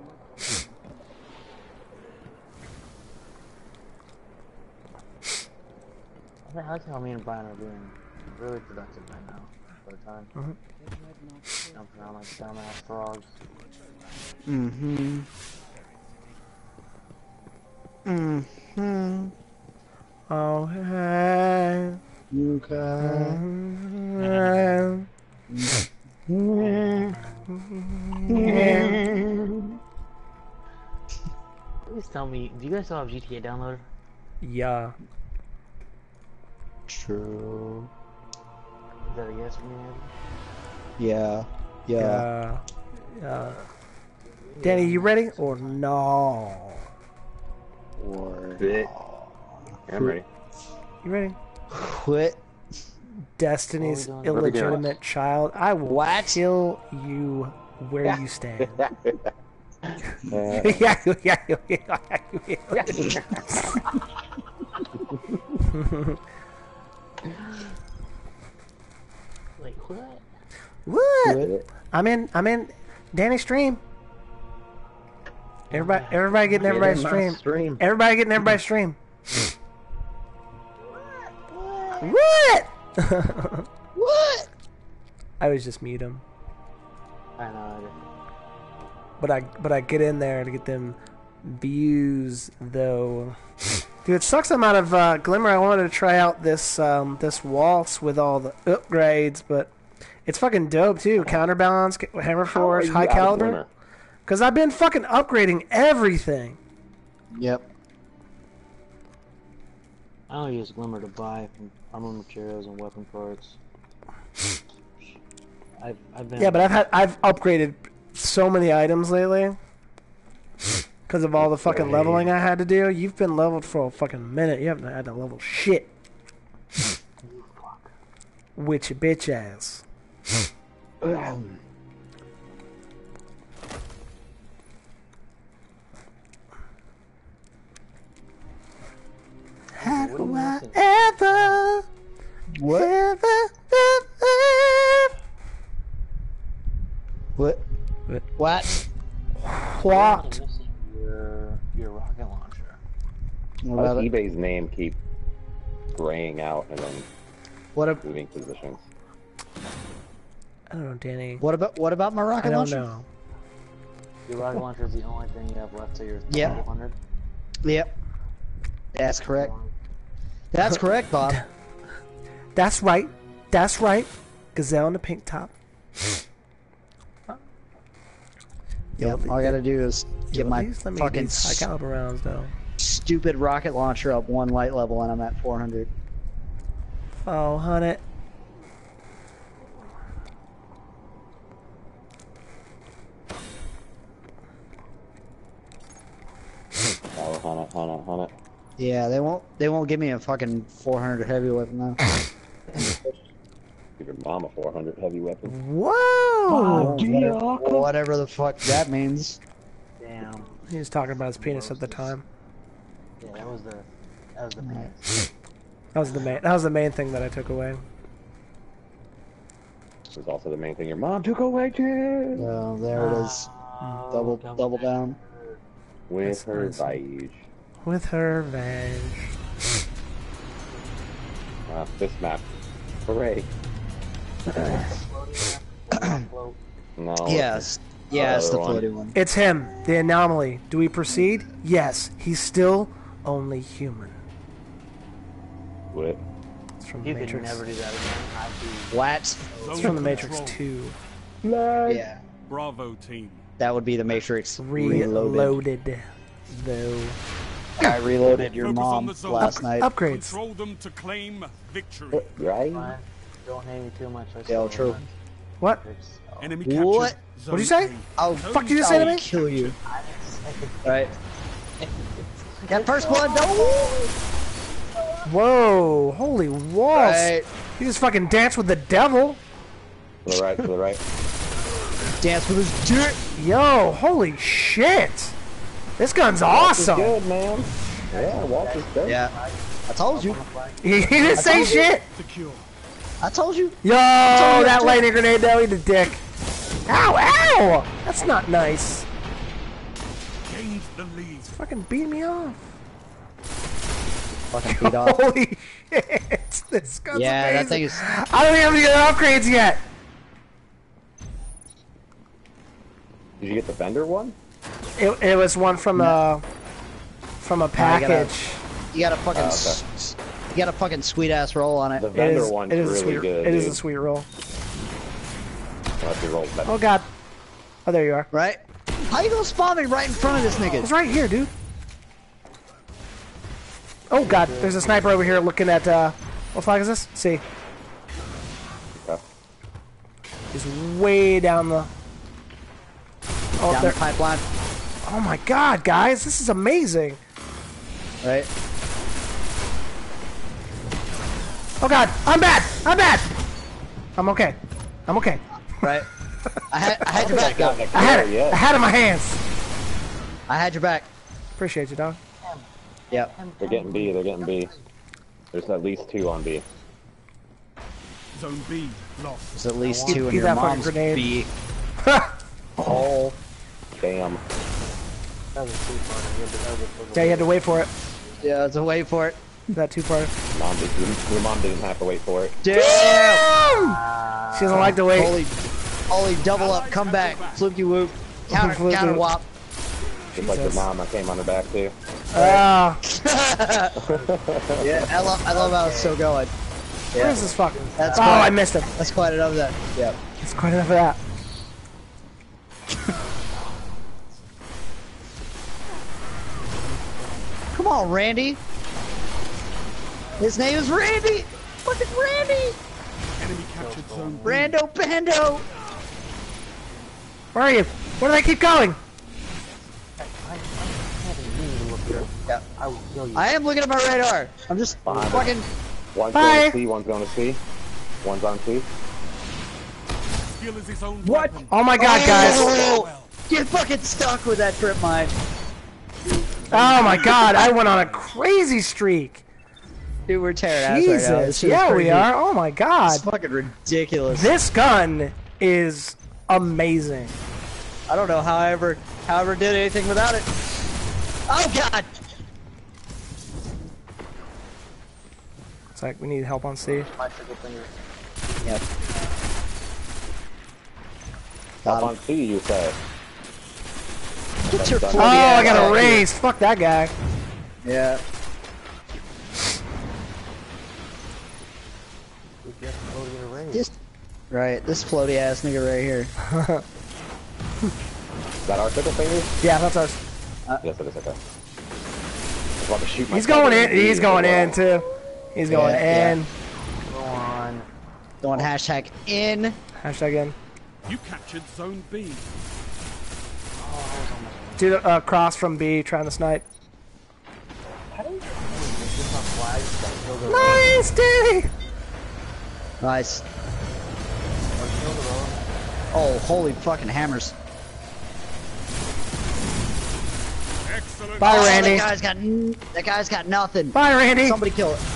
I think- I like how me and Brian are being really productive right now for the time. Mhm. Jumping around like dumbass frogs. Mm-hmm. Mm-hmm. Oh, hey. Okay. Please tell me, do you guys still have G T A downloaded? Yeah. True. Is that a yes for me, Andy? Yeah. Yeah. Yeah. Yeah. Danny, you ready or no? Or Bit. I'm ready. You ready? quit. Destiny's What are we doing? What are we doing? illegitimate child. I will What? kill you where you stand. Uh, yeah, yeah, yeah, yeah, yeah. Wait, what? What? Quit. I'm in. I'm in. Danny's stream. Everybody, everybody getting everybody's Get in my stream. stream. Everybody getting everybody's stream. What? What? I was just mute him, I know. I didn't. but I but I get in there to get them views though. Dude, it sucks I'm out of uh, Glimmer. I wanted to try out this um, this waltz with all the upgrades, but it's fucking dope too. Counterbalance, hammer How are force, you high out of caliber. Glimmer? Cause I've been fucking upgrading everything. Yep. I don't use Glimmer to buy from armor materials and weapon parts. I've, I've been. Yeah, but I've had I've upgraded so many items lately. Because of all the fucking leveling I had to do. You've been leveled for a fucking minute. You haven't had to level shit. Which bitch ass. How What are do you I missing? ever, What? ever, What? What? What? You're what? missing Your, your rocket launcher. What How about does it? eBay's name keep graying out and then What, ab- moving positions? I don't know, Danny. what about what about my I rocket don't launcher? know. Your rocket launcher is the only thing you have left to your Yeah. four hundred. Yep. That's correct. That's correct, Bob. That's right. That's right. Gazelle in the pink top. Yep. All I gotta do is get Yo, my at least let me get fucking these high caliber rounds though. stupid rocket launcher up one light level, and I'm at four hundred. Oh, honey. Oh, Hana, Hana, Hana. Yeah, they won't. They won't give me a fucking four hundred heavy weapon though. Give your mom a four hundred heavy weapon. Whoa! whatever, whatever the fuck that means. Damn. He was talking about his penis at the time. Yeah, that was the that was the Right. penis. That was the main. That was the main thing that I took away. This was also the main thing your mom took away too. So there it is. Oh, Double, double down. With That's her nice. Vaige. With her vag. Uh, this map. Hooray. No. Yes. Yes, the Other one. floaty one. It's him, the anomaly. Do we proceed? Yes. He's still only human. What? It's from You the could Matrix. never do that again. I'd be. What? It's from the Matrix two. Yeah. Bravo team. That would be the Matrix reloaded. Reloaded, though. I reloaded your Focus on mom the zone. last night. Upgrades. Control them to claim victory. Right? Fine. Don't hate me too much. I Yeah, still true. win. What? It's- oh, Enemy captured. What? Zone What'd you say? A. I'll Fuck did you say to I'll me? kill you. I didn't say- Right. Got first blood. No. Whoa! Holy walls! Right. He just fucking danced with the devil. To the right, to the right. Dance with his dick. Yo! Holy shit! This gun's awesome. Good, man. Yeah, Waltz is good. Yeah. I told you. He didn't say shit. Secure. I told you. Yo, that lightning grenade though, he the dick. Ow, ow! That's not nice. Gained the lead. Fucking beat me off. Fucking beat off. Holy shit! This gun's Yeah, that amazing. thing is. I don't even have any other upgrades yet. Did you get the vendor one? It, it was one from a from a package. You got a fucking. Oh, okay. s- You got a fucking sweet ass roll on it. The It vendor is, one's it is a really sweet. good. It is dude. a sweet roll. Unless you roll better. Oh god. Oh, there you are. Right? How you gonna spawn me right in front of this nigga? It's right here, dude. Oh god, there's a sniper over here looking at. uh... What flag is this? See. Okay. He's way down the. Oh, Down there. the pipeline. Oh my god, guys, this is amazing. Right? Oh god, I'm bad. I'm bad. I'm okay. I'm okay. Right? I had I had your back, though. I had it. I had it in my hands. I had your back. Appreciate you, dog. Yep. They're getting B. They're getting B. There's at least two on B. Zone B lost. There's at least Eat- two in eat your that fucking mom's grenade. B. Oh, damn. That was too funny. You had to- that was- Yeah, you had to wait for it. Yeah, it's a wait for it. That two part. Mom did, your mom didn't have to wait for it. Damn! She doesn't like to wait. Holy, holy double up, come back, fluky whoop, counter, Fluky counter whoop. wop. Just like your mom, I came on her back too. Ah, Yeah, I love, I love how it's still going. where is this fucking? That's Oh, quite- I missed him. That's quite enough of that. Yep. That's quite enough of that. Come on, Randy. His name is Randy. Fucking Randy. Enemy captured zone B. Rando Bando. Where are you? Where do they keep going? Yeah. I will kill you. I am looking at my radar. I'm just Behind us. fucking. One's Bye. going to C, one's going to C. One's on C. Skill is his own What? weapon. Oh my god, guys. Oh, get fucking stuck with that trip mine. Oh my god, I went on a crazy streak. Dude, we're tearing ass right now. This Jesus. shit is Yeah, we crazy. are. Oh my It's god. fucking ridiculous. This gun is amazing. I don't know how I ever, how I ever did anything without it. Oh god! It's like we need help on C. My trigger finger. Yep. Up Got on him. C, you say. Get your Oh, Oh, floaty I ass got out a here. raise. Fuck that guy. Yeah. You have to go to get a raise. Just right. This floaty ass nigga right here. Is that our triple fingers? Yeah, that's ours. Yes, it is. Okay. I was about to shoot He's myself going the in. He's knee going as well. in too. He's going Yeah, in. Go on. Going hashtag in. Hashtag in. You captured zone B. Dude, uh, cross from B, trying to snipe. How do you get my flags that kill the road? Nice, dude. Nice. Or kill the road? Oh, holy fucking hammers. Excellent. Bye, Oh, Randy. That guy's got. n- That guy's got nothing. Bye, Randy. Somebody kill it.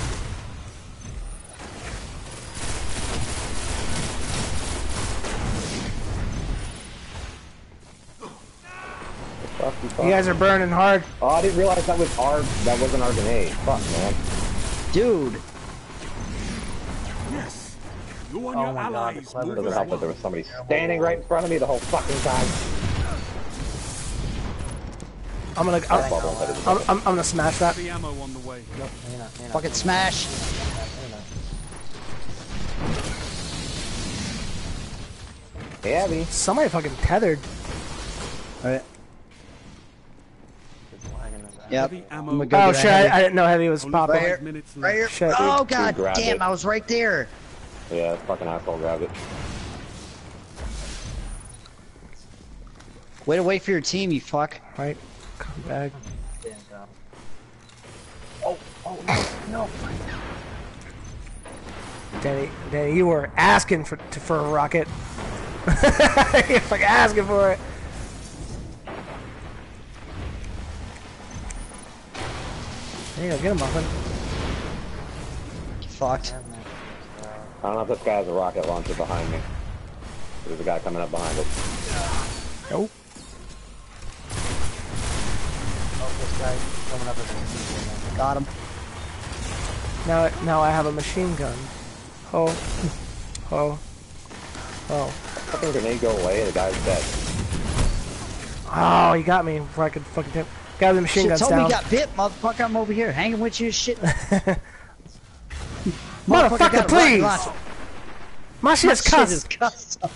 Fuck you, fuck. You guys are burning hard. Oh, I didn't realize that was our. That wasn't our grenade. Fuck, man. Dude. Yes. You and Oh your my God, the allies clever move Doesn't as help that one. there was somebody standing right in front of me the whole fucking time. I'm gonna. I'm, Bubble, that is- I'm, I'm, I'm gonna smash that. The ammo on the way. Nope, you're not. You're not. Fucking smash. You're not. Hey, Abby. Somebody fucking tethered. Alright. It's lagging in that. Yep. Heavy I'm ammo. gonna go Oh get a shit! I, heavy. I didn't know heavy was Only popping. Right here. five minutes Right here. left. Shit. Oh Dude, god grabbed damn! it. I was right there. Yeah, fucking asshole grabbed it. Way to wait for your team, you fuck. Right. Come back. Damn, God. Oh, oh, no, no. Danny, Danny, you were asking for to, for a rocket. You're fucking asking for it. There you go, get him, Muffin. fucked. I don't know if this guy has a rocket launcher behind me. There's a guy coming up behind us. Nope. Oh, this guy coming up with a Got him. Now, now I have a machine gun. Oh, oh, oh. Fucking grenade go away, the guy's dead. Oh, he got me before I could fucking take. Guy with the machine Shit, guns told down. me you got bit, motherfucker. I'm over here hanging with you, shit. Motherfucker, please! My shit My is shit cuss. is custom.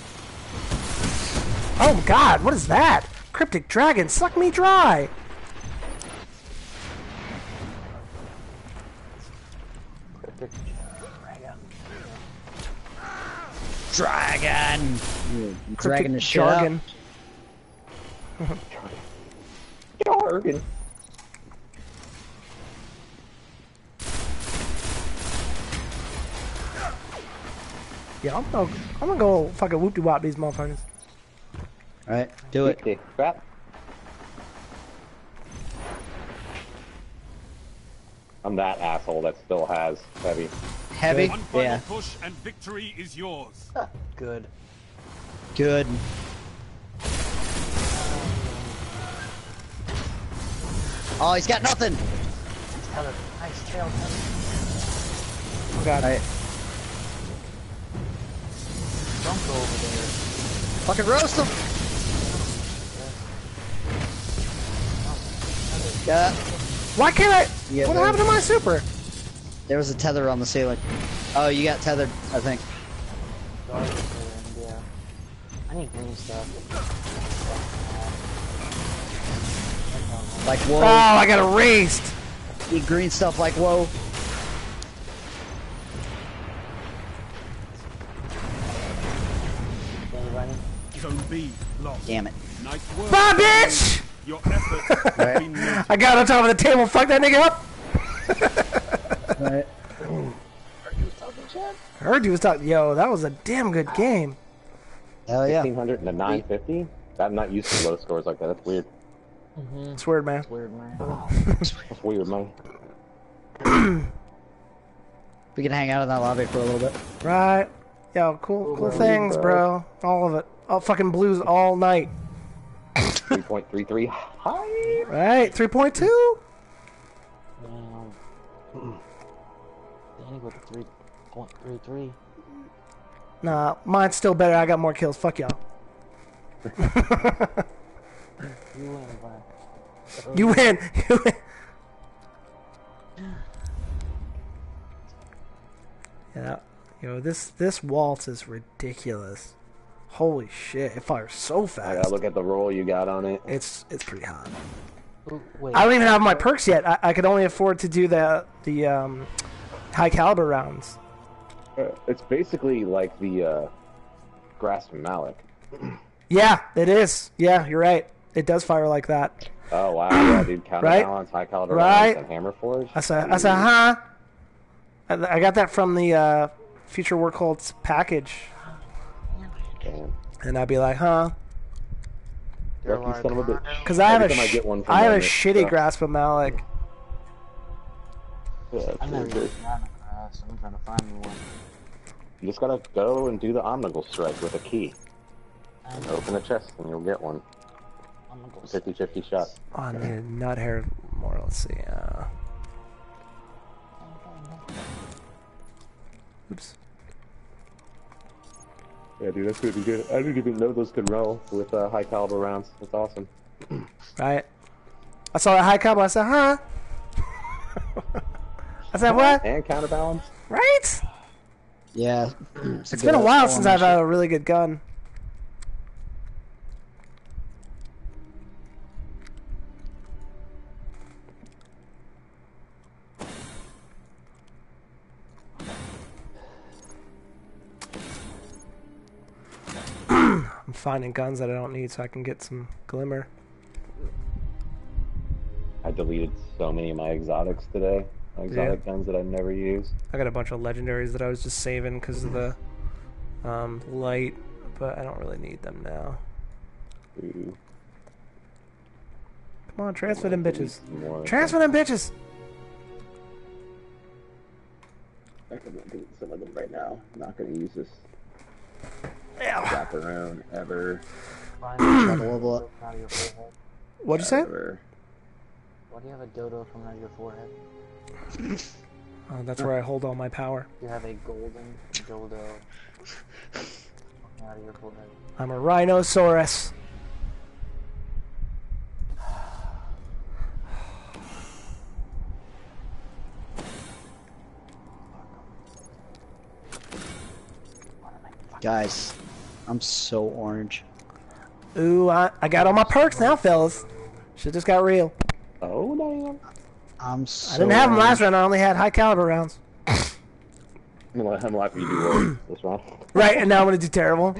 Oh god, what is that? Cryptic dragon, suck me dry. Dragon. You're dragging the shit jargon. out. Jargon. Yeah, I'm gonna, I'm gonna go fucking whoop de wop these motherfuckers. Alright, do it. Okay, crap. I'm that asshole that still has heavy. Heavy? One final Yeah. push and victory is yours. good. Good. Oh, he's got nothing. Tether. Nice tail tether. Oh god. Alright. Don't go over there. Fucking roast him. Yeah. Why can't I? Yeah, what there- happened to my super? There was a tether on the ceiling. Oh, you got tethered, I think. Dark and yeah. I need green stuff. Like, whoa. Oh, I got erased. Need green stuff like, whoa. Anybody? Zone B lost. Damn it. Nice work. Bye, bitch! Your effort has been noted. I got on top of the table. Fuck that nigga up. Right. I heard you was talking. Yo, that was a damn good game. Hell yeah. fifteen hundred and a nine fifty? I'm not used to low scores like that. That's weird. Mm-hmm. It's weird, man. Weird, man. That's weird, man. We can hang out in that lobby for a little bit. Right. Yo, cool, cool things, bro. All of it. All fucking blues all night. three point three three. Hi. Right. three point two. Um, Danny with a three point three three. Nah, mine's still better. I got more kills. Fuck y'all. You win, bro. You win. You win. Yeah. Yo, this this waltz is ridiculous. Holy shit! It fires so I fast. gotta look at the roll you got on it. It's it's pretty hot. Ooh, wait. I don't even have my perks yet. I, I could only afford to do the the um, high caliber rounds. Uh, it's basically like the uh, Grasp from Malik. Yeah, it is. Yeah, you're right. It does fire like that. Oh wow, yeah, dude. Counterbalance, high caliber Right. rounds, and hammer forge. I said, I said, huh? I, I got that from the uh, Future War Cults package, Damn. and I'd be like, huh? You're a son of a bitch. Because I have a Every time I sh- get one from I have a them, it shitty sucks. grasp of Malik. Yeah, it's I'm really never good. used Grass. I'm trying to find me one. You just gotta go and do the omnigul strike with a key. And open a chest and you'll get one. fifty fifty shot. Oh, I need a nut hair more. Let's see. Uh... Oops. Yeah, dude, that's pretty good. I didn't even know those could roll with uh, high caliber rounds. That's awesome. Right. I saw that high caliber. I said, huh? I said, what? And counterbalance. Right? Yeah. It's been a while since I've had a really good gun. I'm finding guns that I don't need so I can get some glimmer. I deleted so many of my exotics today. My exotic guns that I never use. I got a bunch of legendaries that I was just saving because of the um, light, but I don't really need them now. Ooh. Come on, transfer them bitches. More. Transfer them bitches! some of them right now. I'm not gonna use this Yeah. chaperone ever. Find Try to level up. out of your forehead. What'd you say? Ever. Why do you have a dodo coming out of your forehead? Oh, that's where I hold all my power. You have a golden dodo coming out of your forehead. I'm a rhinoceros. Guys, I'm so orange. Ooh, I, I got all my perks now, fellas. Shit just got real. Oh damn! I'm so I didn't have them orange. last round. I only had high caliber rounds. I'm gonna let him laugh you do worse this round. Right, and now I'm gonna do terrible.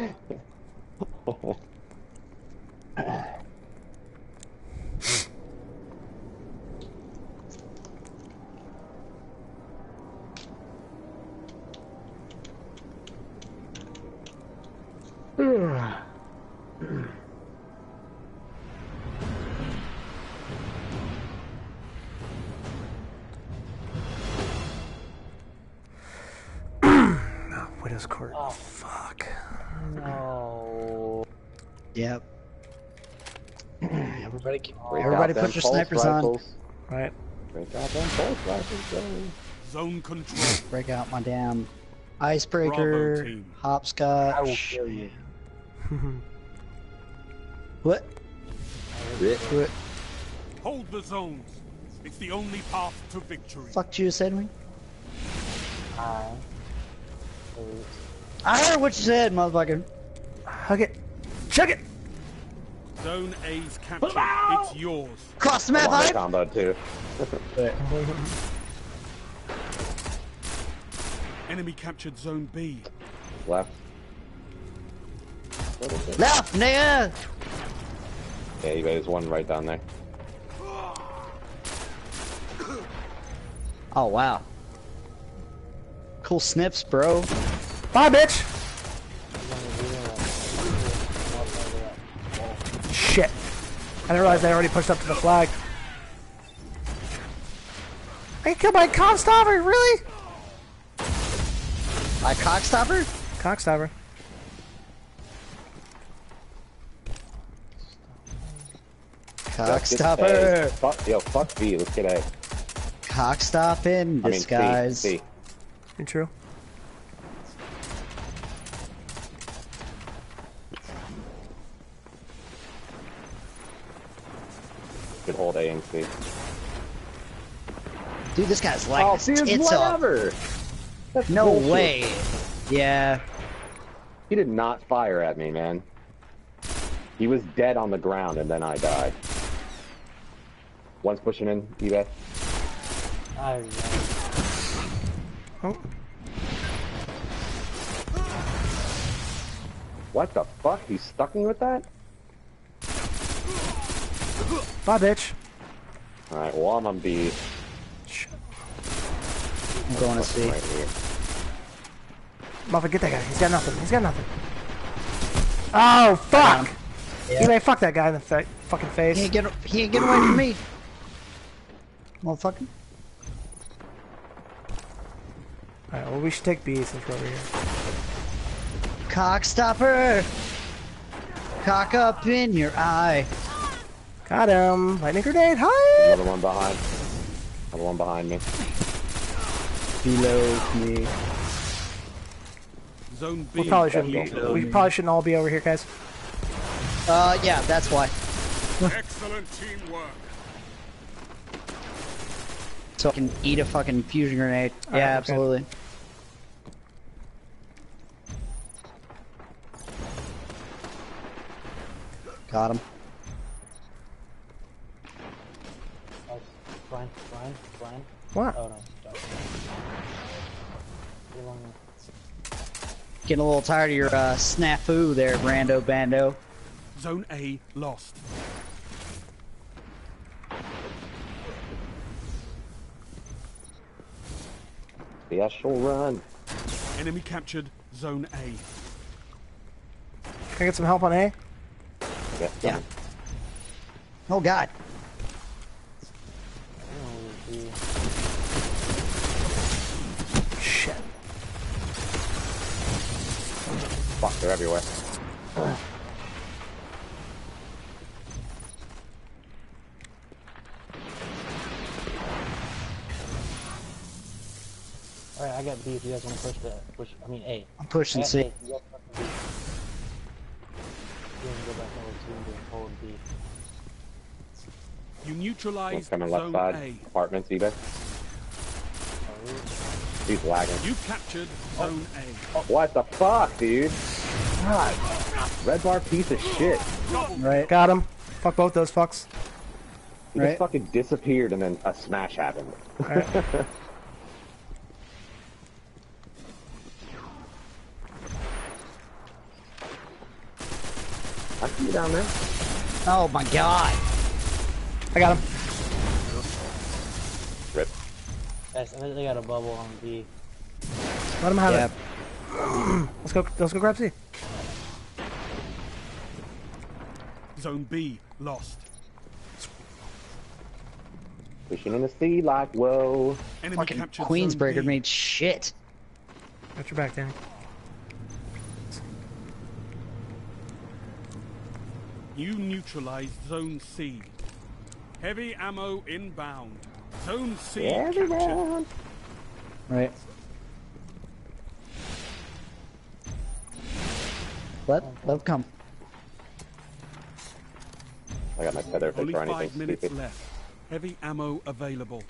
Oh, Widow's Court. Oh, fuck. No. Yep. Everybody, keep, Break everybody out them put your pulse snipers on. rifles. Right. Break out them pulse rifles, go. Zone control. Break out my damn Bravo icebreaker, team. hopscotch. I will kill you. What? What? Hold the zones. It's the only path to victory. Fuck you, said me? I. I heard what you said, motherfucker. Hug it. Chug it. Zone A's captured. It's yours. Cross the I map, want that hype. combo too. Enemy captured Zone B. Left. Left, nigga. Yeah, you guys one right down there. Oh wow. Cool snips, bro. Bye, bitch. Shit. I didn't realize I already pushed up to the flag. I get killed by a cockstopper, really? My cockstopper? Cockstopper. Cockstopper. Fuck, yo, fuck B. Let's get A. Cockstop in I mean, disguise. C. C. You true? Could hold A and C. Dude, this guy's like Oh, his dude, tits up. whatever. That's No bullshit. way. Yeah. He did not fire at me, man. He was dead on the ground, and then I died. One's pushing in, eBay. I. Oh. What the fuck? He's stuck me with that? Bye, bitch. Alright, well, I'm on B. I'm going to see. Right here. Motherfucker, get that guy. He's got nothing. He's got nothing. Oh, fuck! Yeah. EBay, fuck that guy in the fa fucking face. He ain't get he ain't get away from me. Motherfucker. Alright, well, we should take B since we're over here. Cockstopper. Cock up in your eye. Got him. Lightning grenade. Hi! Another one behind. Another one behind me. Below me. Zone B. We probably shouldn't. Be, we probably shouldn't all be over here, guys. Uh, yeah, that's why. Excellent teamwork. So I can eat a fucking fusion grenade. Alright, Yeah, okay. absolutely. Got him. Oh, Brian, Brian, Brian. What? Oh no. Stop. You're long. Getting a little tired of your uh, snafu there, Brando Bando. Zone A lost. The she'll run. Enemy captured Zone A. Can I get some help on A? Yeah. Yeah. Oh god. Shit. fuck, they're everywhere. Alright, I got B if you guys want to push the push. I mean A. I'm pushing I got C. A, you guys push the B. You can go back over to and hold B. You One's neutralized coming left Zone side. A. Apartments, eBay. He's lagging. You captured Zone A. What the fuck, dude? God. Red bar piece of shit. Right. Got him. Fuck both those fucks. He Right. just fucking disappeared and then a smash happened. Alright. I see you down there. Oh my god. I got him. Rip. Guys, I think they got a bubble on B. Let him have Yeah. it. Let's go. Let's go grab C. Zone B lost. Fishing in the sea like, whoa. Enemy Fucking captured Queensbreaker Zone B. made shit. Got your back, Danny. You neutralized Zone C. Heavy ammo inbound. Zone C Yeah, captured. everyone. Right. Let let 'em come. I got my tether Only for anything five minutes stupid. left. Heavy ammo available.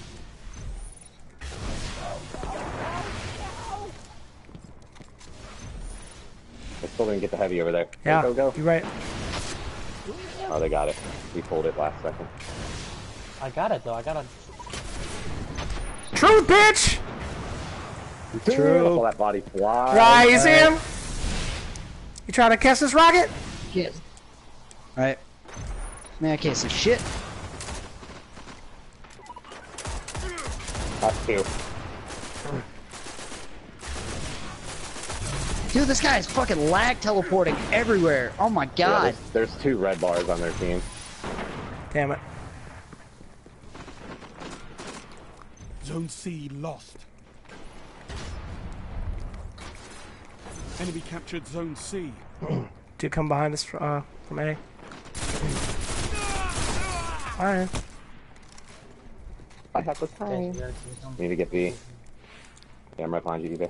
I still didn't get the heavy over there. Yeah. Go, go, You're go. right. Oh, they got it. We pulled it last second. I got it though. I got a. True, bitch. True. I saw that body fly. Right, you see him? You trying to catch this rocket? Yes. Right. Man, I can't see shit. That's two. Dude, this guy is fucking lag teleporting everywhere. Oh my Yeah, god. there's, there's two red bars on their team. Damn it. Zone C lost. Enemy captured Zone C. Dude, come behind us uh, from A. Alright. I have the Guys, time. you gotta keep them. Need to get B. Yeah, I'm right behind you, eBay.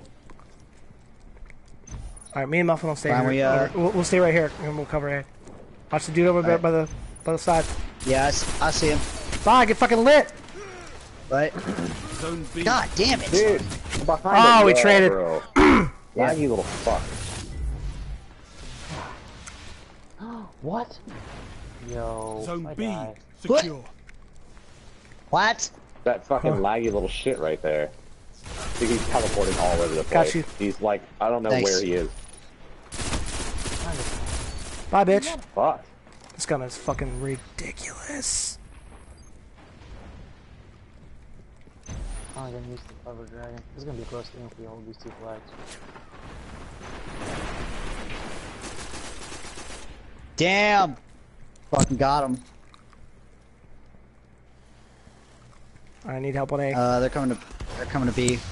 Alright, me and Muffin will stay Fine, here. we, uh, we'll, we'll stay right here and we'll cover A. Watch the dude over there Right. by the by the side. Yeah, I, s- I see him. Bye, get fucking lit! Right. Zone B. God damn it. Dude, I'm behind Oh, the we wall, traded. Bro. Yeah. Laggy little fuck. What? Yo. Zone I B died. secure. What? That fucking Huh. laggy little shit right there. See, he's teleporting all over the Got place. you. He's like, I don't know Thanks. where he is. Bye, bitch. Fuck. This gun is fucking ridiculous. I'm gonna use the cover dragon. This is gonna be a close game if we hold these two flags. Damn. Fucking got him. I need help on A. Uh, they're coming to, they're coming to B.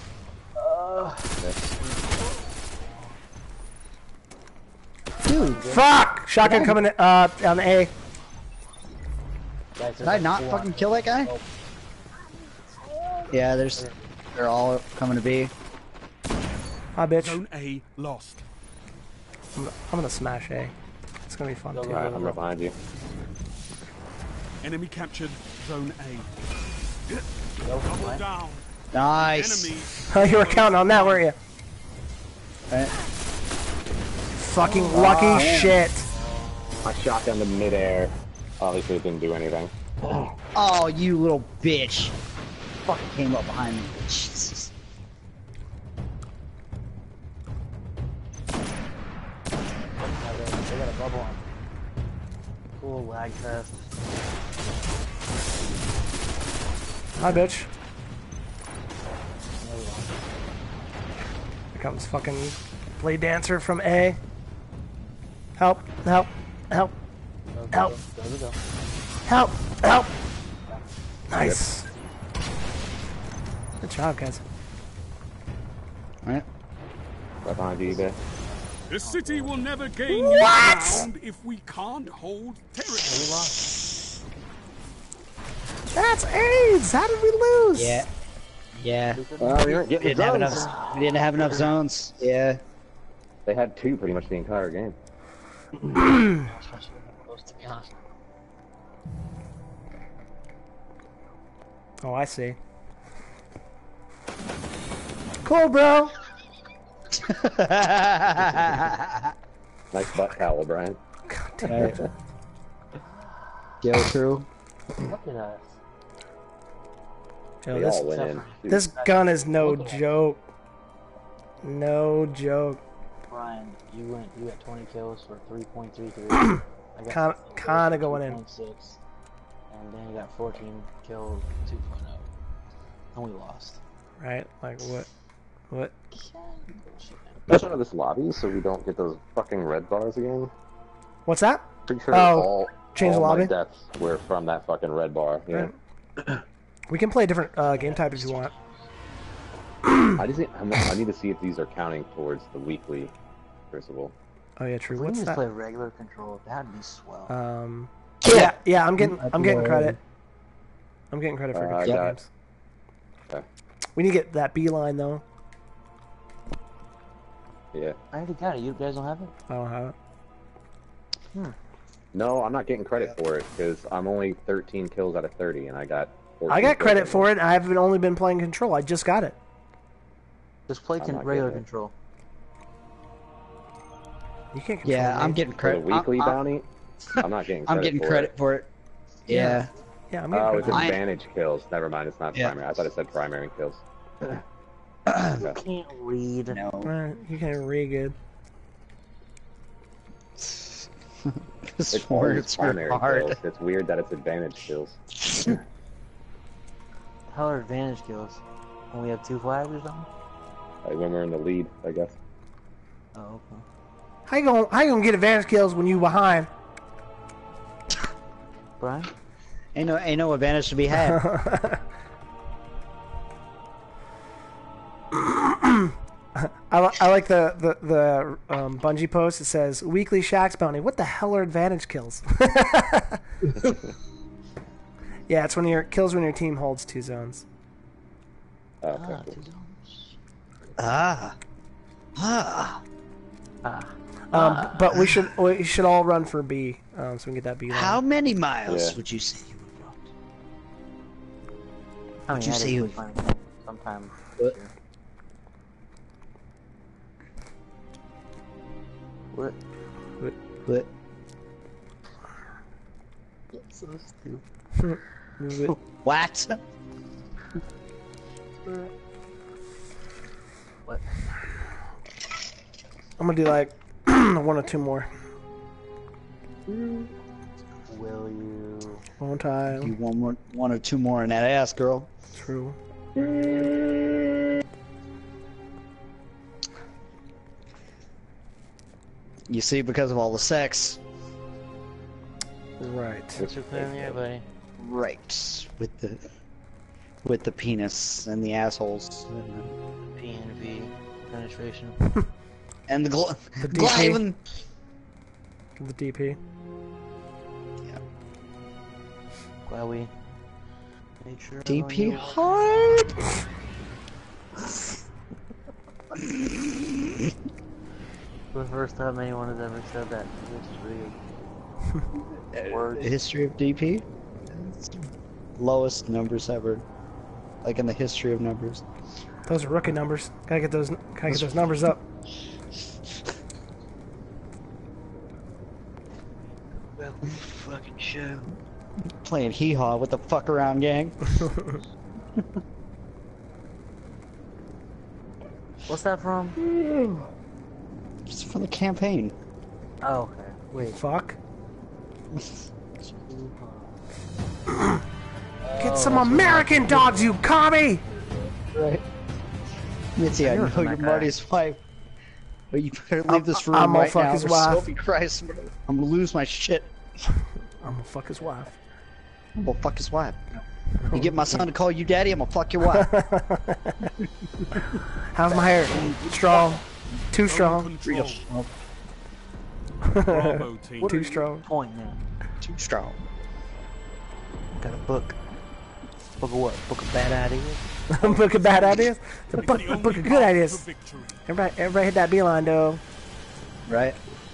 Dude, Fuck! Shotgun coming in, uh, on A. Guys, did I not fucking kill that guy? Yeah, there's, they're all coming to B. Hi, bitch. Zone A lost. I'm, gonna- I'm gonna smash A. It's gonna be fun, too. Alright, I'm right behind you. Enemy captured Zone A. Go, Double right? down. Nice. Enemy. You were counting on that, weren't you? Right. Fucking lucky Oh, man. shit. I shot down to midair. Obviously, it didn't do anything. Oh, you little bitch. Fucking came up behind me. Jesus. Yeah, they, they got a bubble on. Cool lag test. Hi, bitch. There we go. Here comes fucking Blade Dancer from A. Help, help, help, Go, go, Help. Go, go, go. help, help. Nice. Good job, guys. Right. Right behind you, eBay. The city will never gain new ground if we can't hold territory. That's AIDS! How did we lose? Yeah. Yeah. Uh, we weren't We getting didn't have zones. enough. We didn't have enough zones. Yeah. They had two pretty much the entire game. Oh, I see. Cool, bro. Nice butt towel, Brian. Right. Yo, true. Look at us. Yo, They this, all went in. this gun is no joke. No joke. Brian, you went. You got twenty kills for three point three three. I Kind kind of going in. two point six, and then you got fourteen kills, two point oh, and we lost. Right? Like what? What? Let's out of this lobby so we don't get those fucking red bars again. What's that? Pretty sure Oh, all, change the all lobby? my deaths were from that fucking red bar. Yeah. Right. We can play a different uh, game type if you want. I just need, I'm- I need to see if these are counting towards the weekly crucible. Oh yeah, true. We What's need to that? play regular control. That'd be swell. Um, yeah, yeah. I'm getting, I'm getting credit. I'm getting credit for Uh, I control got- games. Okay. We need to get that beeline though. Yeah. I already got it. You guys don't have it? I don't have it. No, I'm not getting credit for it because I'm only thirteen kills out of thirty, and I got. I got credit for it. I haven't only been playing control. I just got it. Just play I'm con not regular getting it. control. You can't control Yeah, me. I'm getting For the credit. weekly I'm, bounty, I'm not getting. Credit I'm getting for credit It. for it. Yeah. Yeah, I'm getting Oh, credit. it's for it. I- advantage kills. Never mind, it's not Yeah. primary. I thought it said primary kills. You Okay. can't read. No. Alright, you can't read good. This It's always words are primary hard. kills. It's weird that it's advantage kills. How are advantage kills? When we have two flags or something? Like when we're in the lead, I guess. Oh, okay. How you gonna how you gonna get advantage kills when you behind? Brian? Ain't no, ain't no advantage to be had. I, li- I like the the the um, Bungie post. It says weekly Shaxx bounty. What the hell are advantage kills? Yeah, it's when your kills when your team holds two zones. Oh, okay, Ah, cool. two zones. ah. Ah. Ah. Um, but we should we should all run for B, um, so we can get that B. line. How many miles Yeah. would you say you would walk? I mean, you that say is you- really fun. Sometime. What? What? What? So stupid. Move it. What? What? I'm gonna do like one or two more. Will you? One You time. one more, one or two more in that ass, girl. True. You see, because of all the sex. Right. What's your plan here, buddy? Right. With the, with the penis and the assholes. P N V penetration. And the gl- The D P. gliving. The D P. Glad we made sure. D P everyone knew. hard. The first time anyone has ever said that. This is real. Words. History of D P? Lowest numbers ever. Like in the history of numbers. Those are rookie numbers. Gotta get those. Gotta get those numbers up. Welcome to the fucking show. Playing hee haw with the fuck around gang. What's that from? It's from the campaign. Oh, okay. Wait. Fuck. Uh, Get some American dogs, you commie! Right. Mitzi, I I knew it know was from you're that guy. Marty's wife. But you better leave I'm- this room I'm gonna right fuck now. his For wife. Sophie Christ, I'm gonna lose my shit. I'm gonna fuck his wife. I'm gonna fuck his wife. You get my son to call you daddy, I'm gonna fuck your wife. How's my hair? Strong. Too strong. Control. Oh, Bravo team. Too strong. Point now. too strong. Got a book. Book of what? Book of bad ideas? Book of bad ideas? It's a It's book, the a only book of good path ideas. to victory. Everybody, everybody hit that beeline, though. Right?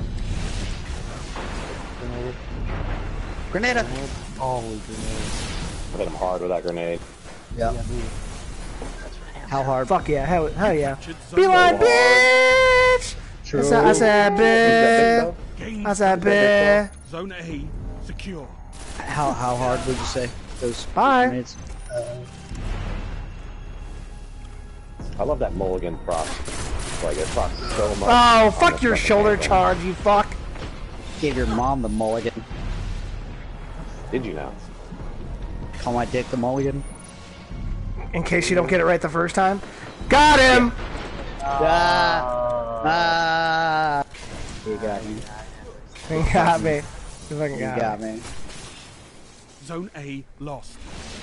Grenade. Grenada! Grenade. Always grenade. I hit him hard with that grenade. Yeah. Yeah, dude. How hard? Fuck yeah, hell, hell yeah. Captured zone Beeline, So hard. bitch! True. I said, I said, Who's that bitch. big Gain I said, bitch. Zone A secure. How how hard would you say those Bye. grenades? Uh, though? I love that mulligan prop. Like it props so much. Oh, on fuck this your fucking shoulder game. charge, you fuck. gave your mom the mulligan. Did you now? Call my dick the mulligan. In case you don't get it right the first time. Got him! Ah! Ah! He got you. He got me. He fucking He got, got me. me. Zone A lost.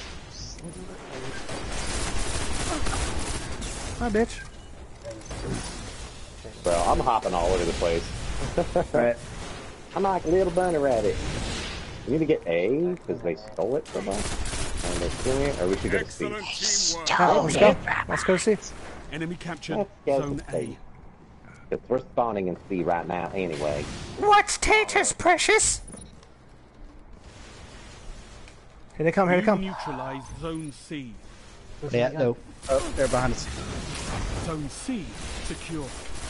Hi, bitch. Bro, I'm hopping all over the place. Right. I'm like a little bunny rabbit. We need to get A because they stole it from us. And they're stealing it, or we should go to C. Excellent teamwork. Alright, let's go. Let's go see. Enemy captured Let's go zone to A. C. Because we're spawning in C right now anyway. What's Tatus, precious? Here they come, here they You come. neutralize zone C. Yeah, no. Oh, they're behind us. Zone C secure.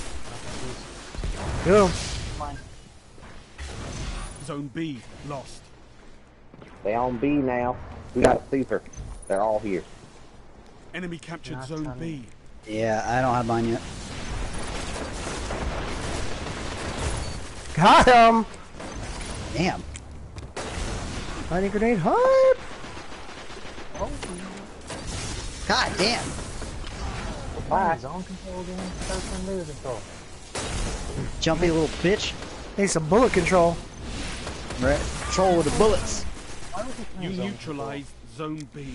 Go. Zone B lost. They on B now. We got Caesar. They're all here. Enemy captured Not zone coming. B. Yeah, I don't have mine yet. Got him! Damn. Lightning grenade, hype! God damn. Why? Zone control again? First one control. Jumpy little bitch. Need some bullet control. Right. Control with the bullets. You neutralize zone B.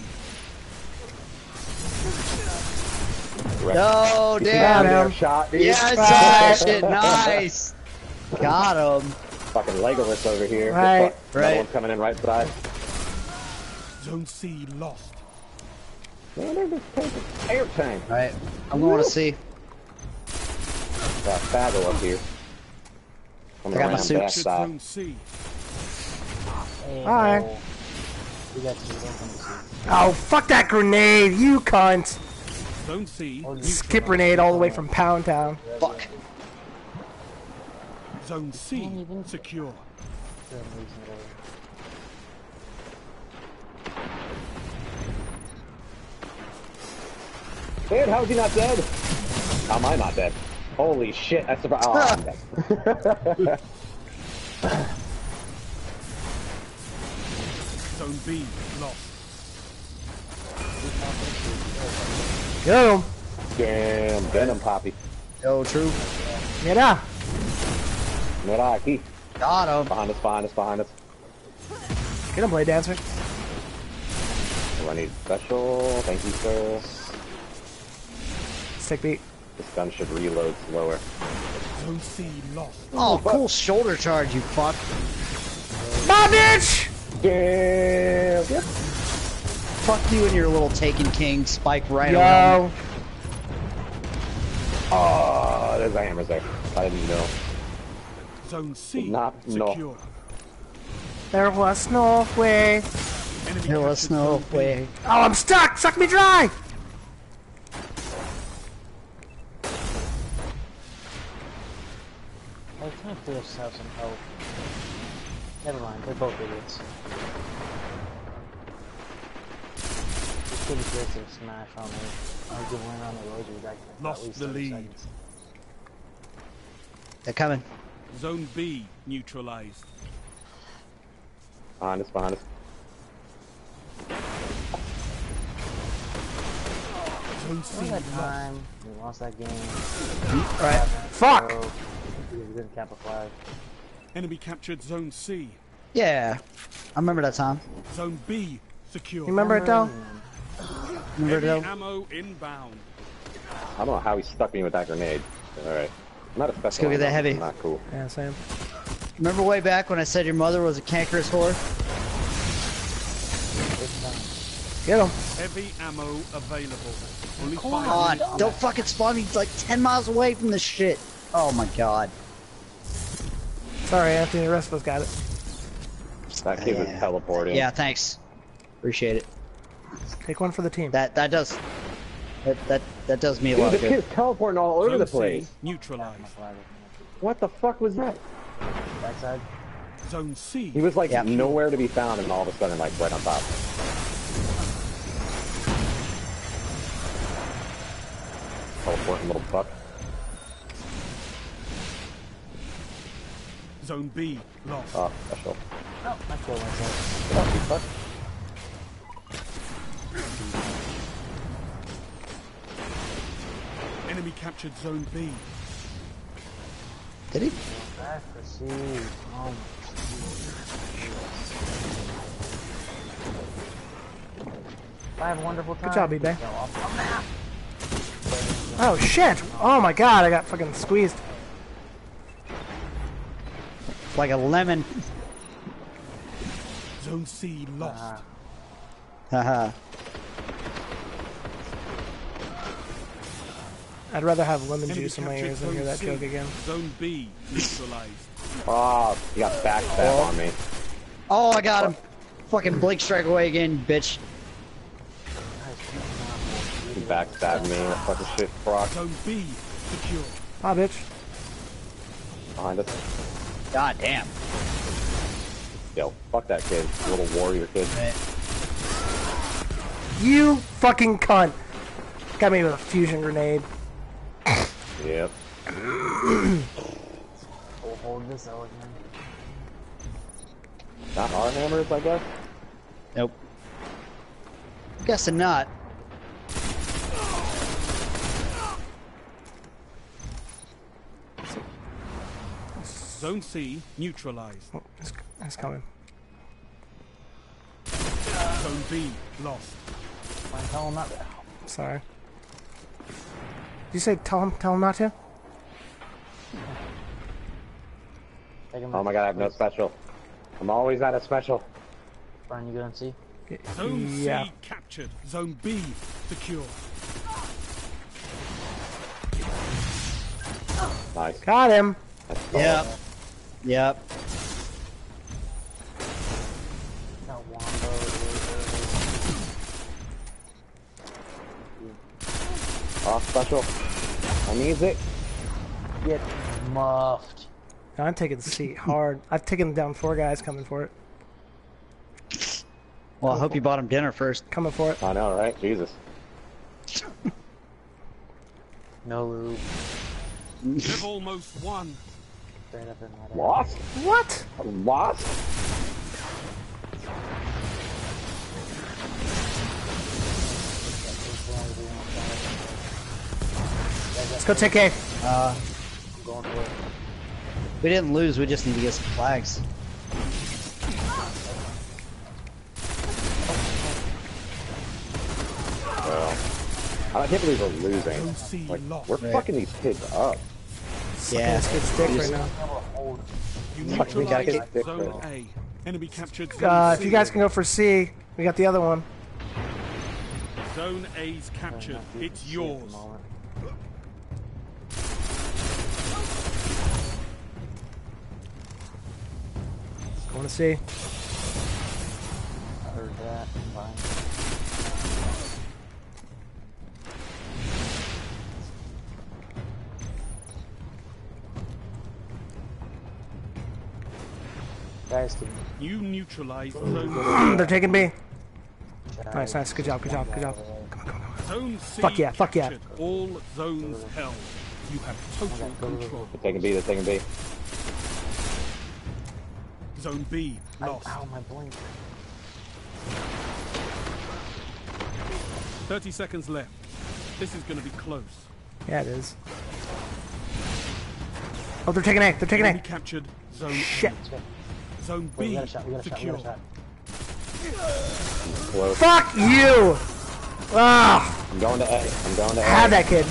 Oh, Got damn. him. Shot, dude. Yeah, I saw that shit. Nice. Got him. Fucking Legolas over here. Right. Fuck, another Right. one's coming in right side. Zone C lost. Man, they're just taking airtime. Right. I'm going to see. Got Faggle up here. Coming I got my around suits. back Captured side. zone C. Hey, Alright. no. We got two. Don't come to see. Oh, fuck that grenade, you cunt! Zone C. Skip grenade all the way from Pound Town. Fuck. Zone C secure. Still losing it over. Dude, how is he not dead? How am I not dead? Holy shit, that's surprised. Oh, I'm dead. Zone B lost. Get him! Damn, Venom Poppy. Yo, true. Get out! What I key. Got him. Behind us, behind us, behind us. Get him, Blade Dancer. Do I need special? Thank you, sir. Stick beat. This gun should reload slower. Zone C lost. Oh, cool shoulder charge, you fuck. My bitch! Damn. Yep. Fuck you and your little Taken King spike right around. Yo! Oh, there's the hammers there. I didn't know. Zone C Not- no. secure. There was no way. Enemy There was captured no zone B. way. Oh, I'm stuck! Suck me dry! Hey, can I please have some help? Never mind, they're both idiots. This kid is good to smash on me. I was going around the rosary back for at Lost least the thirty lead. seconds. They're coming. Zone B neutralized. Behind us, behind us. Zone C Remember that lost. time we lost that game? Right. Fuck! So, we didn't cap a flag. Enemy captured zone C. Yeah, I remember that time. Zone B secure. You remember it, Del? Remember Heavy that? ammo inbound. I don't know how he stuck me with that grenade. Alright. Not a special. Let's go get that ammo, heavy. Not cool. Yeah, same. Remember way back when I said your mother was a cankerous whore? Get him. Heavy ammo available. Only Come five on, minutes don't left. fucking spawn me like ten miles away from this shit. Oh my god. Sorry, Anthony. The rest of us got it. That kid was Yeah. teleporting. Yeah, thanks. Appreciate it. Take one for the team. That that does that that that does me a Dude, lot the of good. kid's teleporting all over Zone the C place. neutralized. What the fuck was that? Backside. Zone C. He was like Yeah. nowhere to be found, and all of a sudden, like right on top. Teleporting little fuck. Zone B lost. Oh, special. Oh, I killed myself. Fuck, you fuck. Enemy captured Zone B. Did he? Back for C. Oh my. I have a wonderful time. Good job, eBay. Go off the map. Oh shit! Oh my god, I got fucking squeezed. Like a lemon. Zone C lost. Uh, Haha. I'd rather have lemon Enemy juice in my captured ears than Zone hear that C. joke again. Zone B neutralized. Oh, he got backstab on me. Oh, I got him. Fucking Blake strike away again, bitch. He backstabbed me. That fucking shit, Brock. Zone B secure. Ah, bitch. Behind us. God damn. Yo, fuck that kid. Little warrior kid. You fucking cunt. Got me with a fusion grenade. Yep. we'll hold this out again. Not our hammers, I guess. Nope. Guessing not. Zone C neutralized. Oh, it's, it's coming. Zone B lost. Fine, tell him not to. Sorry. Did you say tell him tell him not to? Take him Oh my god, I have no special. I'm always out of special. Brian, you good on C? Zone Yeah. C captured. Zone B secure. Nice. Got him. Yep. Yep. That Wombo. Oh, special. I needs it. Get muffed. No, I'm taking C hard. I've taken down four guys coming for it. Well, I hope you bought him dinner first. Coming for it. I know, right? Jesus. No lube. They've almost won. Straight up in that. Lost? What? Lost? Let's go take A. Uh, I'm going for it. we didn't lose. We just need to get some flags. Well, I can't believe we're losing. Zone C Like, lost. we're Right. fucking these kids up. Yeah. This kid's dick right now. You Fuck, we gotta neutralized get dick Zone right. A. Enemy captured Zone Uh, C. if you guys can go for C, we got the other one. Zone A's captured. It's yours. Going to C. I heard that. Fine. Guys, can You neutralized Zone They're taking B. you Nice, nice. Good job, good job, good job. Come on, come on, come on. Zone C Fuck yeah, fuck yeah. captured. All zones held. You have total control. They're taking B, they're taking B. Zone B lost. Ow, my blink. thirty seconds left. This is going to be close. Yeah, it is. Oh, they're taking A. They're taking Enemy A. captured Zone Shit. A. Zone Wait, we B got a shot, we got a shot, we got secure. a shot. Close. Fuck you! Ah! I'm going to A. I'm going to A. Had that kid.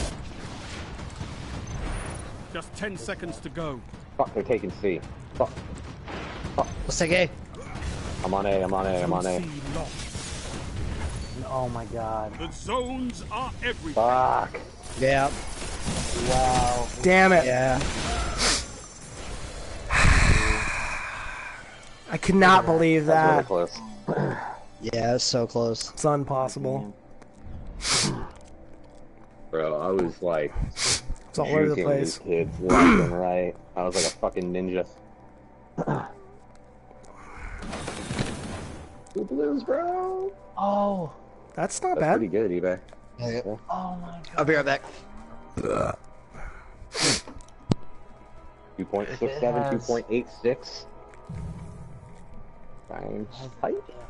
Just ten seconds to go. Fuck, they're taking C. Fuck. Let's take A. I'm on A. I'm on A. I'm on A. Zone C locked. Oh my god. The zones are everywhere. Fuck. Yeah. Wow. Damn it. Yeah. I cannot believe That's that. really close. Yeah, it's so close. It's impossible. Bro, I was like It's all over the shooting place. these kids left and right. I was like a fucking ninja. The blues, bro. Oh. That's not That's bad. pretty good, eBay. Yeah. Oh my god. I'll be right back. two point six It seven, has- two point eight six. Times height.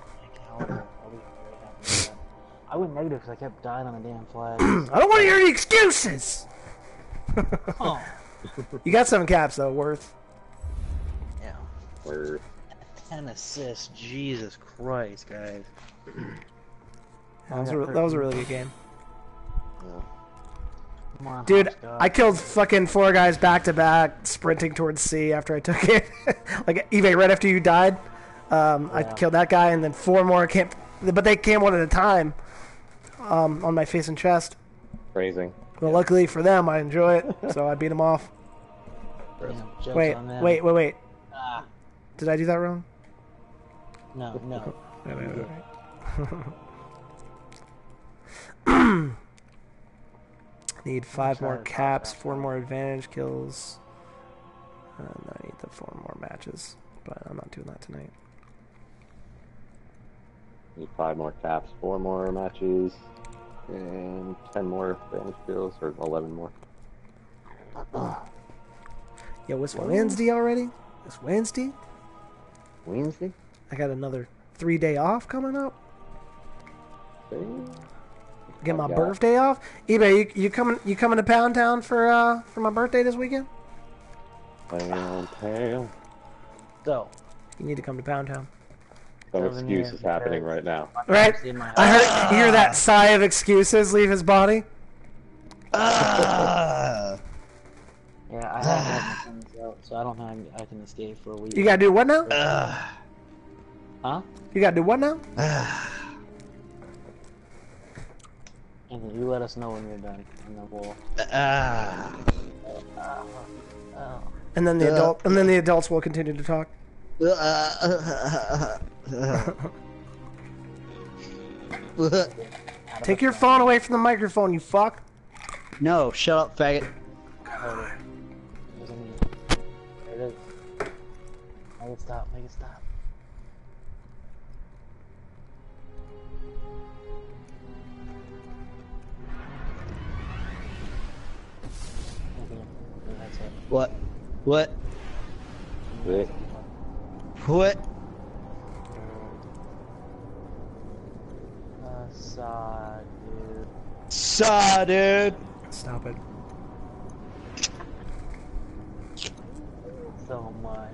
I went negative because I kept dying on the damn flag. I don't want to hear any excuses! Oh. You got seven caps, though, worth. Yeah. Word. ten assists. Jesus Christ, guys. That was, a, that was a really good game. Yeah. Come on, Dude, hopscotch. I killed fucking four guys back to back, sprinting towards C after I took it. Like, eBay, right after you died, um, I Yeah. killed that guy, and then four more came. But they came one at a time um, on my face and chest. Phrasing. Well, luckily for them, I enjoy it, so I beat them off. Damn, jokes Wait, on them. wait, wait, wait. Ah, Did I do that wrong? no, no. Wait, wait, wait, wait. Need five more caps, four more advantage kills. And I need the four more matches, but I'm not doing that tonight. Need five more caps, four more matches, and ten more advantage kills, or eleven more. Yo, it's Wednesday already? It's Wednesday? Wednesday? I got another three day off coming up. Get my Oh, God. birthday off. eBay, you, you coming? You coming to Pound Town for uh for my birthday this weekend? Pale, pale. So, You need to come to Pound Town. Some Doesn't excuse mean is happening right now. Right? in my I heard. You hear that sigh of excuses leave his body? Ah. yeah, I have my friends out, so I don't think I can escape for a week. You gotta do what now? Ah. Huh? You gotta do what now? Ah. And you let us know when you're done, and then we'll. Ah. Oh. And then the Uh. adult, and then the adults will continue to talk. Ah. Take your phone away from the microphone, you fuck. No, shut up, faggot. There it is. Make it stop. Make it stop. Okay, that's it. What? What? Sick. What? Uh, saw, dude. Saw, dude. Stop it. So much.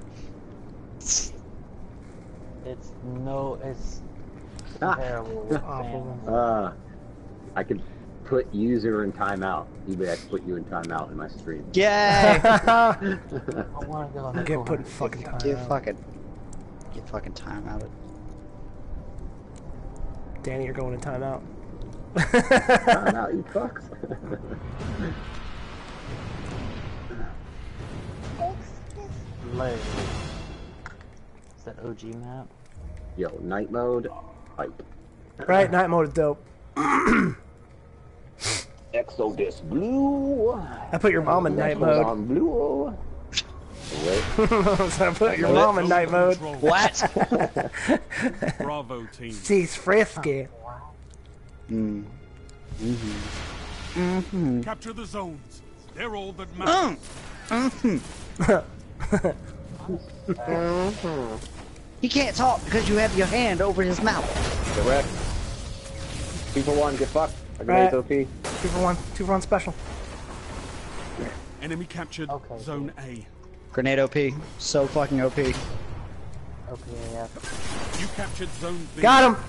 It's no. It's terrible. with Awful. family. Uh, I could put user in timeout. eBay, I could put you in timeout in my stream. Yay! I want to go. Get put in fucking time. Get out. fucking. Get fucking time out of it. Danny, you're going in timeout. Timeout, you fucks. Lay. Is that O G map? Yo, night mode, hype. Right, night mode is dope. Exodus blue. I put your mom in night mode. On blue. Wait. So I put your mom in night mode. What? Bravo team. She's frisky. Mm. Mm-hmm. Mm-hmm. Capture the zones. They're all that matters. Mm-hmm. He can't talk because you have your hand over his mouth. Correct. Two for one, get fucked. I Right. can O P. Two for one. Two for one special. Enemy captured Okay, zone A. Grenade O P. So fucking O P. Okay, yeah. You captured Zone B. Got him!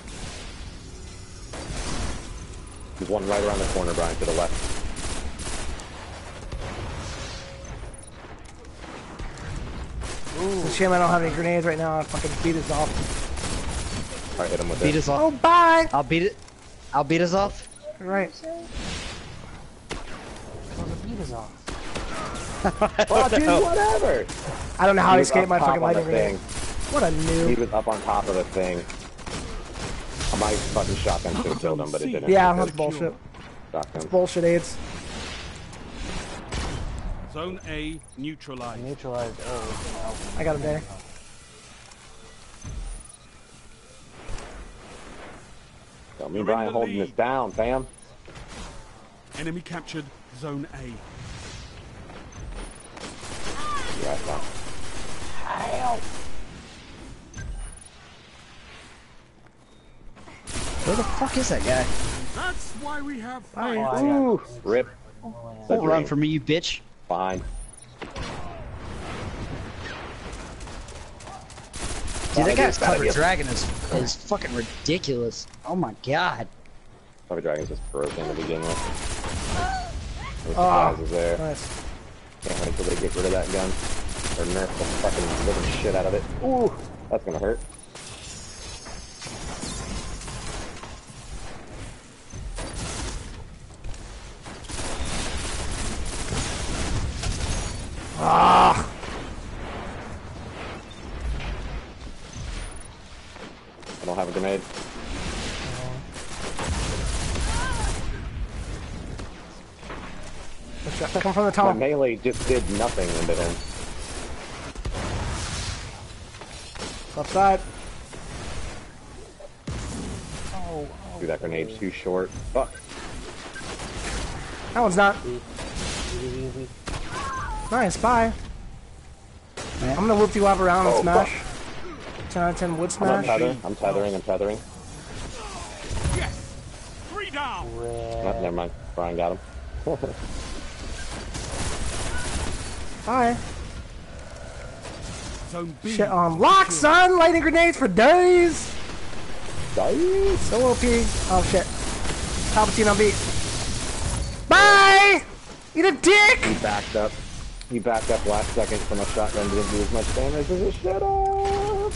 There's one right around the corner, Brian, to the left. It's a shame I don't have any grenades right now. I fucking beat his off. Alright, hit him with Beat it. us off. Oh, bye! I'll beat it. I'll beat us off. Right. Well, the beat is off. Oh, dude, whatever! I don't know how He he was escaped up my top fucking on the lightning grenade. thing. What a He noob. was up on top of the thing. My fucking shotgun should have killed him, but it didn't. Yeah, It that's did. bullshit. Shotgun. Bullshit aids. Zone A neutralized. Neutralized. Oh, I got him there. Tell me, You're Brian, in the holding lead. this down, fam. Enemy captured Zone A. Yeah, no. Where the fuck is that guy? That's why we have Bye. fight. Ooh, rip. Don't run from me, you bitch. Fine. Dude, that guy's gotta covered be a- dragon is, is fucking ridiculous. Oh my god. Cover Dragon's just broken to begin with. The Oh, surprise is there. nice. Can't wait until they get rid of that gun. Or nerf the fucking living shit out of it. Ooh, that's gonna hurt. Ah! I don't have a grenade. Let's come from the My top. melee just did nothing into him. Left side. oh, oh. Dude, that grenade's too short. Fuck. That one's not. Easy, easy. Nice, bye. I'm gonna whoop you up around and Oh, smash. ten out of ten wood I'm smash. tethering. I'm tethering. I'm tethering. Yes! Three down! Oh, never mind. Brian got him. Bye. Zone B. Shit on lock, son! Lightning grenades for days! Dice. So O P. Oh shit. Palpatine on beat. Bye! Eat a dick! He backed up. He backed up last second from a shotgun. Didn't do as much damage as it should have.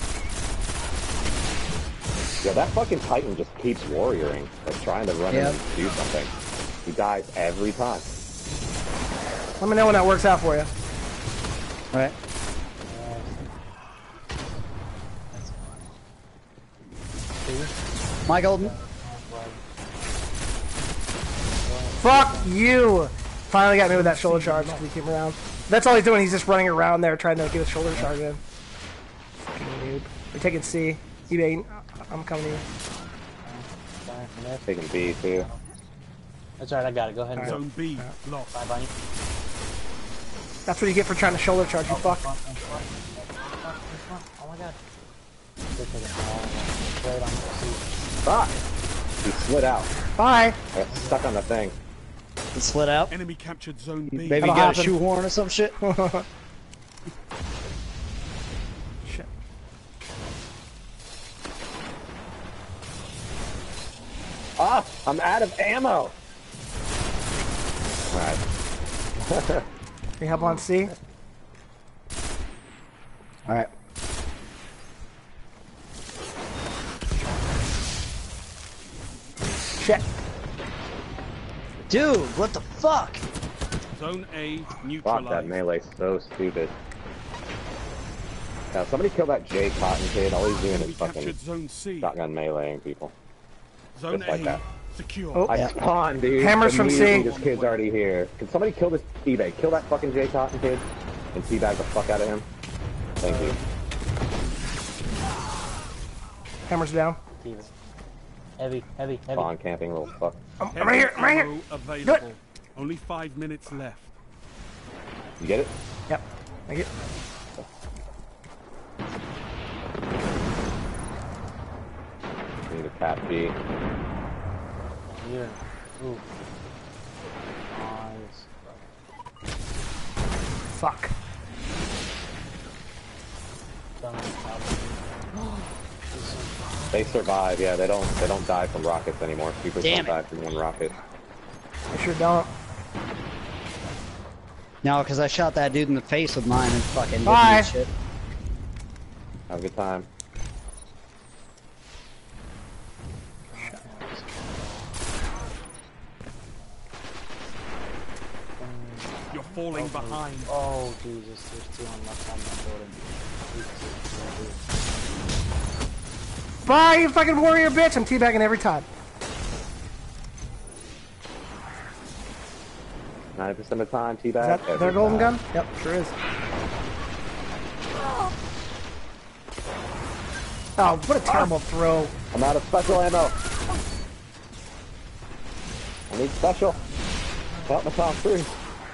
Yeah, that fucking Titan just keeps warrioring. Like trying to run Yep. in and do something. He dies every time. Let me know when that works out for you. Alright. My golden. Fuck you! Finally got me with that shoulder charge when he came around. That's all he's doing, he's just running around there trying to get a shoulder charge in. Fucking noob. We're taking C. eBay, I'm coming to you. Taking B too. That's alright, I got it. Go ahead and go. Zone B lost. Bye, Bunny. That's what you get for trying to shoulder charge, you fuck. Oh my god. They're taking all right on the seat. Fuck! He slid out. Bye! I got stuck on the thing. He slid out. Enemy captured Zone B. Maybe That'll he got happen. a shoehorn or some shit. Shit. Ah! I'm out of ammo! Alright. Can you help on C? Alright. Shit. Dude, what the fuck? Zone A Fuck, that neutralized. melee's so stupid. Now, somebody kill that Jay Cotton kid. All he's doing Enemy is fucking captured Zone C. shotgun meleeing people. Zone just like A that. secure. Oh. I Yeah. spawned, dude. Hammers from Immediately, C. This kid's already here. Can somebody kill this eBay? Kill that fucking Jay Cotton kid and teabag the fuck out of him. Thank you. Hammers down. Jesus. Heavy, heavy, heavy. Spawn camping little fuck. I'm, I'm right here, I'm right here! Ammo available. Only five minutes left. You get it? Yep. I get. Need a cat B. Here. Ooh. Nice. Fuck. They survive, yeah, they don't they don't die from rockets anymore. Supers Damn don't it. die from one rocket. I sure don't. No, because I shot that dude in the face with mine and fucking did Bye. me shit. Have a good time. You're falling behind. Oh Jesus, there's two on left side of my building. Bye, you fucking warrior bitch! I'm teabagging every time. ninety percent of the time, Is teabag. that every their golden time. gun? Yep, sure is. Oh, what a terrible throw. I'm out of special ammo. I need special. Got my top three.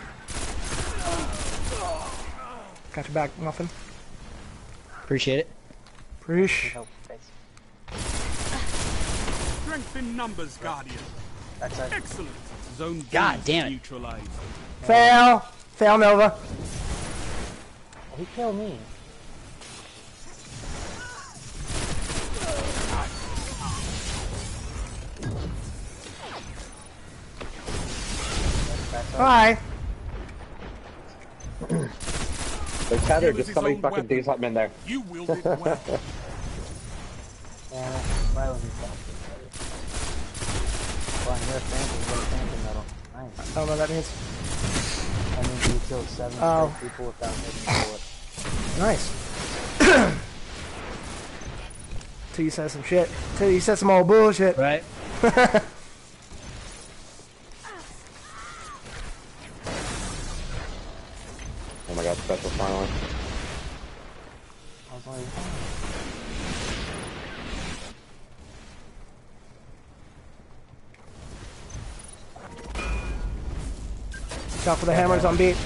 Got your back, Muffin. Appreciate it. Preach. Strength in numbers, Guardian. That's it. Excellent. Zone B God damn it. neutralized. Fail! Fail, Nova. He killed me. Bye. They're tethered, just somebody fucking do something in there. You wielded well. Yeah, right when he stopped. Well, and you're a phantom, you're a phantom metal. Nice. I don't know what that means. That means you killed seven Oh. people without hitting a bullet. Nice. Till you said some shit. Till you said some old bullshit. Right. Oh my god, special finally. I was like, Shot for the hammers on beat.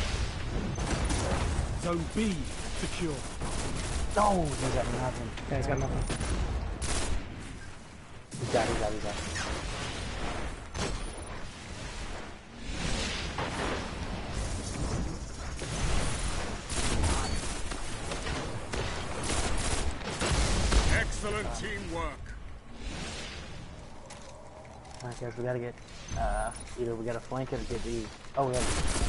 Zone B secure. no, he's got nothing. Yeah, he's got nothing. He's got, he's got, he's got. Excellent teamwork. Alright guys, we gotta get, uh, either we gotta flank it or get these. Oh, we have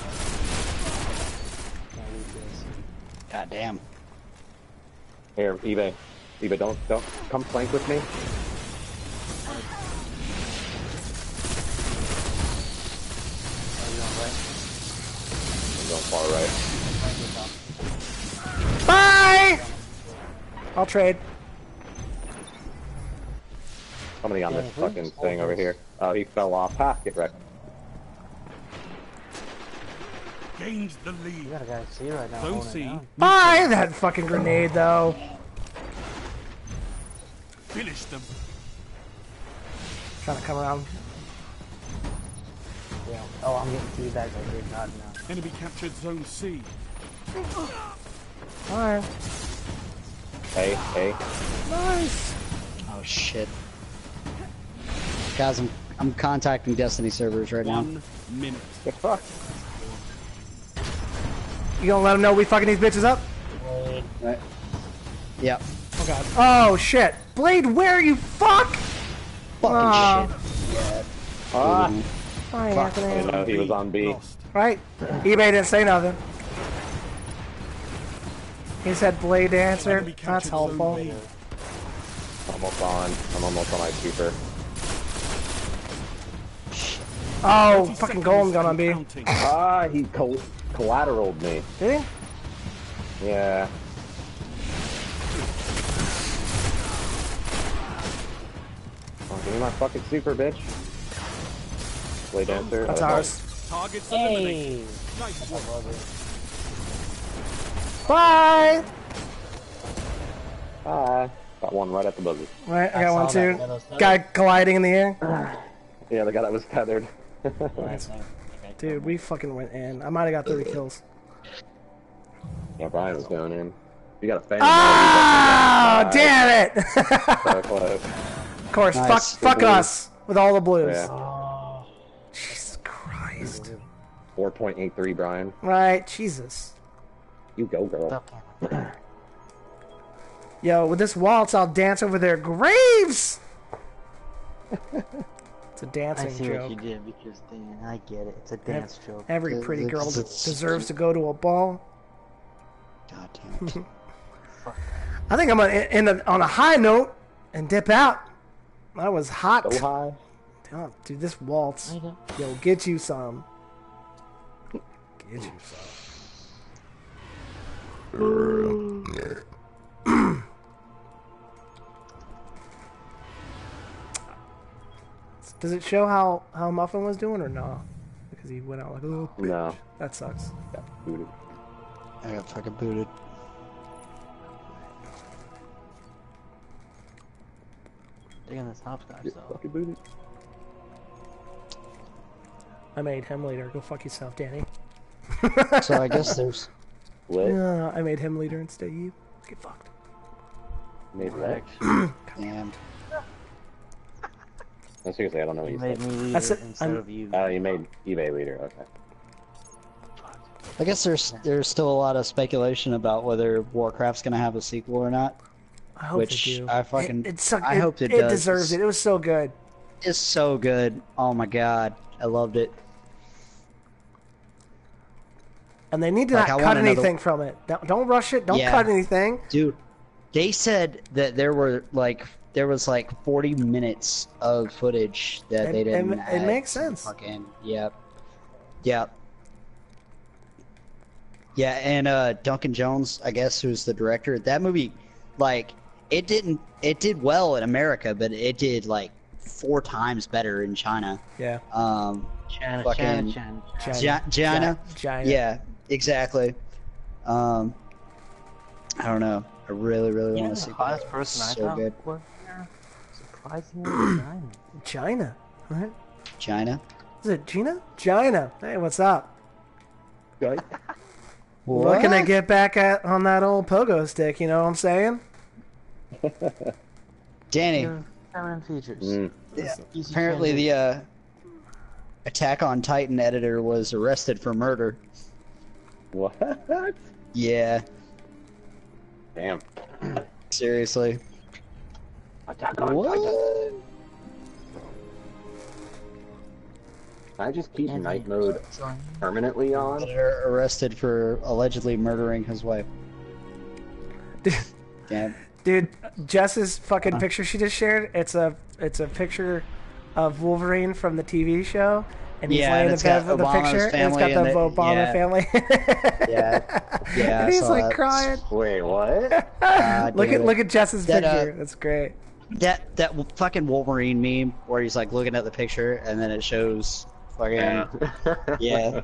Can't read this. God damn. Here, eBay. eBay, don't don't come flank with me. Oh, you going right? I'm going far right. Bye! I'll trade. Somebody on Yeah, this who's fucking thing over always- here. Oh, he fell off. Ha, get wrecked. Gained the You lead. got a guy C right now. Zone holding it C. down. Bye! That fucking grenade, though. Finish them. Trying to come around. Yeah. Oh, I'm getting two bags right here. Not now. Enemy captured Zone C. Alright. Hey, hey. Nice. Oh shit. Guys, I'm I'm contacting Destiny servers right now. One minute. Get fucked. You gonna let them know we fucking these bitches up? Right. Yep. Oh god. Oh shit. Blade, where you fuck? Fucking Aw. shit. Ah, Hi, fuck. I didn't Anthony. know he was on B. Lost. Right? eBay didn't say nothing. He said blade to answer. Enemy That's captured Zone helpful. B. Almost on. I'm almost on my super. Oh, thirty fucking seconds golden gun on and B. counting. Ah, he col collateraled me. Did he? Yeah. Oh, give me my fucking super, bitch. Blade dancer. That's Oh, ours. Targets Hey! eliminated. Nice I work. love it. Bye! Ah, got one right at the buzzer. Right, I I got one saw that. too. That was- Guy colliding in the air. Yeah, the guy that was tethered. Nice. Dude, we fucking went in. I might have got thirty kills. Yeah, Brian was going in. You got a fan. Ah, damn it! So close. Of course, Nice. fuck, fuck Good us with all the blues. Yeah. Oh, Jesus Christ. four point eight three, Brian. Right, Jesus. You go, girl. stop camera. Yo, with this waltz, I'll dance over their graves! It's a dancing I see joke. what you did because Dan, I get it. It's a dance Ev- joke. Every It's- pretty girl it's- it's- deserves to go to a ball. God damn it. I think I'm gonna end up on a high note and dip out. That was hot. So high. Oh, dude, this waltz. I know. Yo, get you some. Get you some. Does it show how, how Muffin was doing or no? Because he went out like, oh, bitch. No. That sucks. Got booted. I got fucking booted. Digging this hopscotch Get though. fucking booted. I made him leader. Go fuck yourself, Danny. So I guess there's... What? Yeah, I made him leader instead of you. Get fucked. Made what? Damn. No, seriously, I don't know what You you made said. me leader That's it. instead I'm- of you. Oh, you made eBay leader. Okay. I guess there's there's still a lot of speculation about whether Warcraft's gonna have a sequel or not. I hope Which they do. I fucking- It, it sucked. I it, hope it it does. deserves it. It was so good. It's so good. Oh my god. I loved it. And they need to Like, I not want cut another- anything from it. Don't, don't rush it. Don't Yeah. cut anything. Dude, they said that there were like there was like forty minutes of footage that It- they didn't it- it add makes to sense. Fucking yep. Yep. Yeah, and uh Duncan Jones, I guess, who's the director, that movie, like, it didn't it did well in America, but it did like four times better in China. Yeah. Um China, fucking- China, China. China. China. China. China. Yeah, exactly. Um I don't know. I really, really You know want the to see hottest that. person I So found good. was there? Surprisingly, China. China. What? China. Is it Gina? China. Hey, what's up? Right? Looking to get back at on that old pogo stick. You know what I'm saying? Danny, Your feminine features. Mm. Easy apparently transition. the uh, Attack on Titan editor was arrested for murder. What? Yeah, Damn. seriously. Attack on What? Titan. Can I just keep And night he- mode permanently on? Editor arrested for allegedly murdering his wife. Damn. Dude, Jess's fucking picture she just shared. It's a it's a picture of Wolverine from the T V show, and he's Yeah, laying and in it's bed got with the Obama's picture, and it's got family the in it. Obama Yeah. family. Yeah, yeah. and I he's saw like that. crying. Wait, what? God Look damn at it. look at Jess's That, uh, picture. That's great. that that w- fucking Wolverine meme where he's like looking at the picture and then it shows fucking yeah.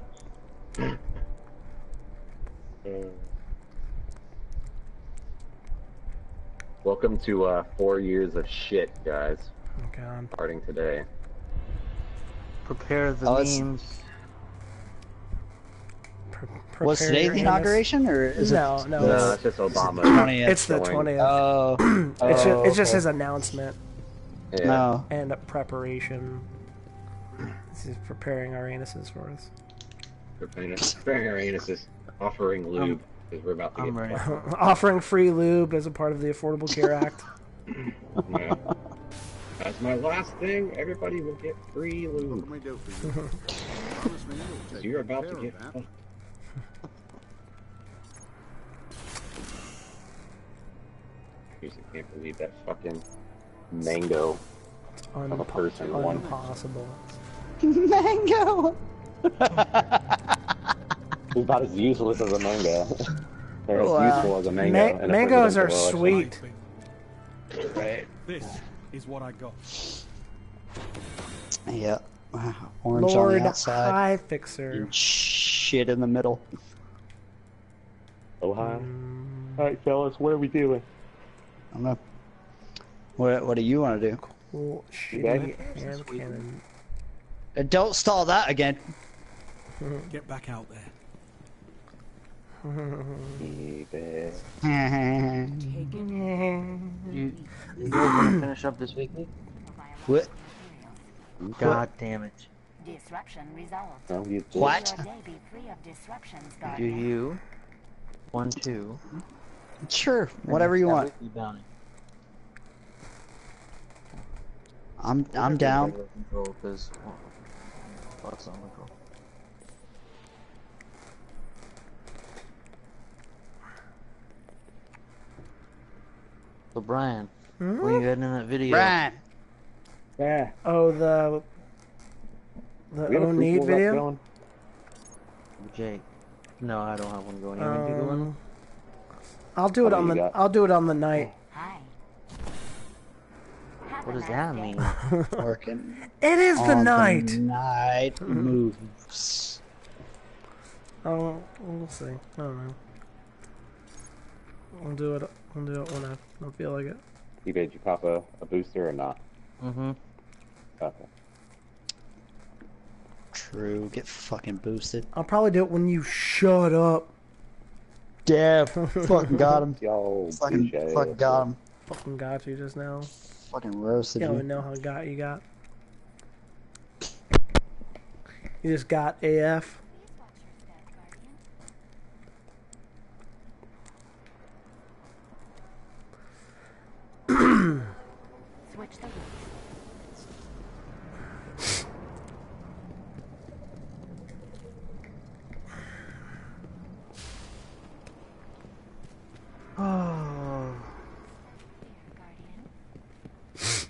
Welcome to uh, four years of shit, guys. Oh God. Starting today. Prepare the Oh, it's- memes. Pre- Was prepare today your the anus. inauguration or is No, it? no, No, it's- it's just Obama. twentieth. It's the showing- twentieth. Oh, It's oh, just, it's just okay. his announcement Yeah. No. and preparation. He's preparing our anuses for us. Preparing preparing our anuses, offering lube, because we're about to I'm get ready. fucked. Offering free lube as a part of the Affordable Care Act. Yeah. That's my last thing. Everybody will get free What lube. can we do for you? Promise me you'll take You're about care to of get that. fucked. Seriously, can't believe that fucking mango. Un- a person, one. impossible. Mango. It's about as useless as a mango. They're as Wow. useful as a mango. Ma- in a mangoes are presidential election. sweet. Right. This is what I got. Yeah. Wow. Orange Lord on the outside. High Fixer. And shit in the middle. Oh, hi. Alright, fellas, what are we doing? I don't know. What What do you want to do? Cool, You shitty hand cannon. Uh, Don't stall that again. Get back out there. Keep it. You, you guys gonna finish up this weekly? What? God damn it. Disruption resolved. No, you What? Your day be free of disruptions, Do Guardian. you want to Sure, whatever you That want. weekly bounty. I'm I'm down. Because fuck's on control. So Brian, Hmm? when you heading in that video? Brian. Yeah. Oh, the the We have a O Need prequel rec video. going. Jake. No, I don't have one going. You want me to do one? Um, I'll do it How on many the you got? I'll do it on the night. Hi. Have What a does nice that day. mean? Working It is the on night. the night moves. Oh, we'll see. I don't know. We'll do it. We'll do it when I don't feel like it. You did you pop a, a booster or not? Mm-hmm. Okay. True. Get fucking boosted. I'll probably do it when you shut up. Yeah. Fucking got him. Yo, Fucking touche. fucking got him. Fucking got you just now. Fucking roasted You don't you. even know how got you got. You just got A F. Switch the routes. Oh. Guardian.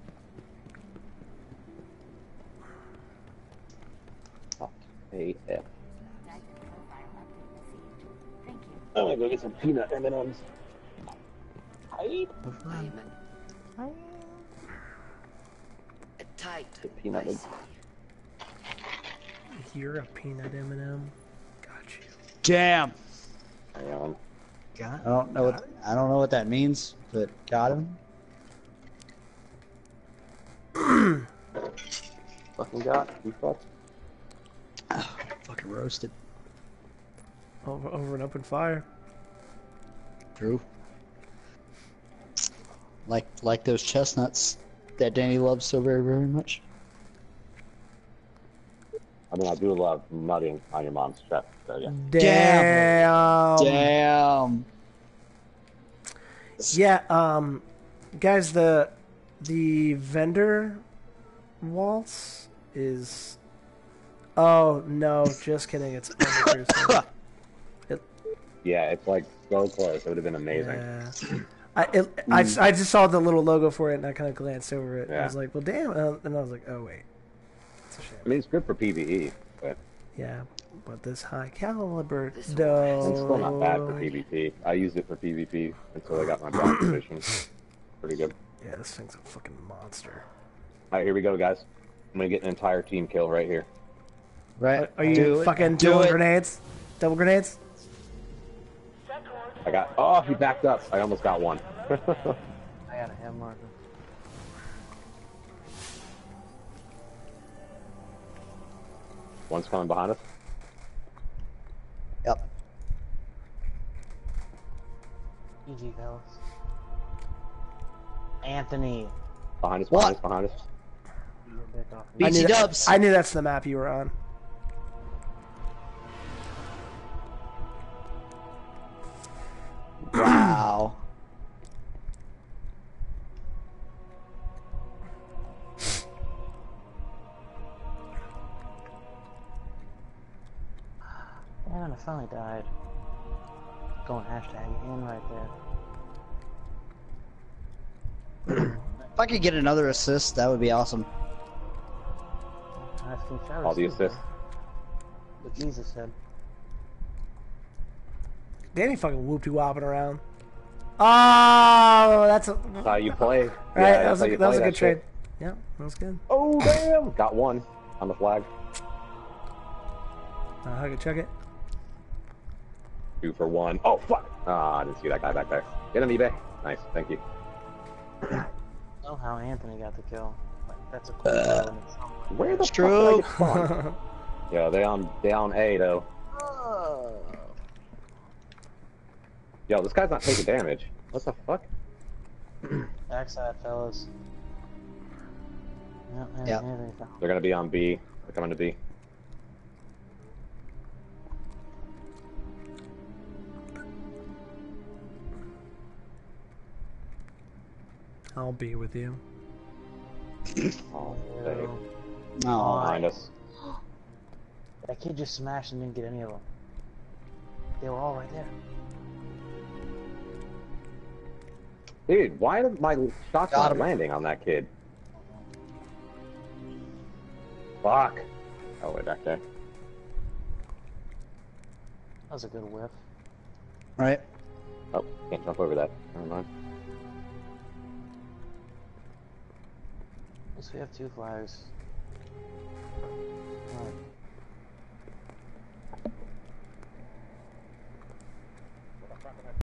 A F. Diamond profile update received. Thank you. I'm gonna go get some peanut M and M's. Tight. Get peanut. I see. You're a peanut M and M. Got you. Damn. Hang on. Got I don't know what I don't know what that means, but got him. Fucking got you fuck. Fucking roasted. Over, over and open fire. True. Like like those chestnuts that Danny loves so very very much. I mean, I do love mudding on your mom's chest, so yeah. Damn. Damn. Yeah. Um, guys, the the vendor waltz is. Oh no! Just kidding. It's under it, Yeah, it's like so close. It would have been amazing. yeah. I, it, I, just, I just saw the little logo for it and I kind of glanced over it. I Yeah. was like, well, damn. And I was like, oh, wait. It's a shame. I mean, it's good for PvE, but Yeah, but this high caliber, This though. it's still not bad for PvP. I used it for PvP until I got my bronze position. Pretty good. Yeah, this thing's a fucking monster. All right, here we go, guys. I'm gonna get an entire team kill right here. Right? Are, are you Do it. fucking Do doing it. grenades? Double grenades? I got. Oh, he backed up. I almost got one. I got a hand marker. One's coming behind us. Yep. Easy, fellas. Anthony. Behind us. What? Behind us. Behind us. Get your dick off I me. B T knew, that, dubs. I knew that's the map you were on. Wow. Damn, I finally died. Going hashtag in right there. If I could get another assist, that would be awesome. Asking shower All the receiver. assists. What Jesus said. Danny fucking whoopty wopping around. Oh, that's a. That's how you play. Right, Yeah, that was that's how a, you that was a play good trade. shit. Yeah, that was good. Oh damn! Got one on the flag. Uh, I could check it. Two for one. Oh fuck! Ah, I didn't see that guy back there. Get him, eBay. Nice, thank you. Oh, how Anthony got the kill. Like, that's a cool uh, kill in itself. Where the It's fuck true. did I get spawned? Yo, they on they on A though. Oh. Yo, this guy's not taking damage. What the fuck? Backside, fellas. Yep, and Yep. Anthony found- They're gonna be on B. They're coming to B. I'll be with you. Oh, Dave. Oh, Behind us. That kid just smashed and didn't get any of them. They were all right there. Dude, why are my shots Got not him. landing on that kid? Fuck. Oh, way back there. That was a good whiff. right. Oh, can't jump over that. Never mind. At least we have two flags.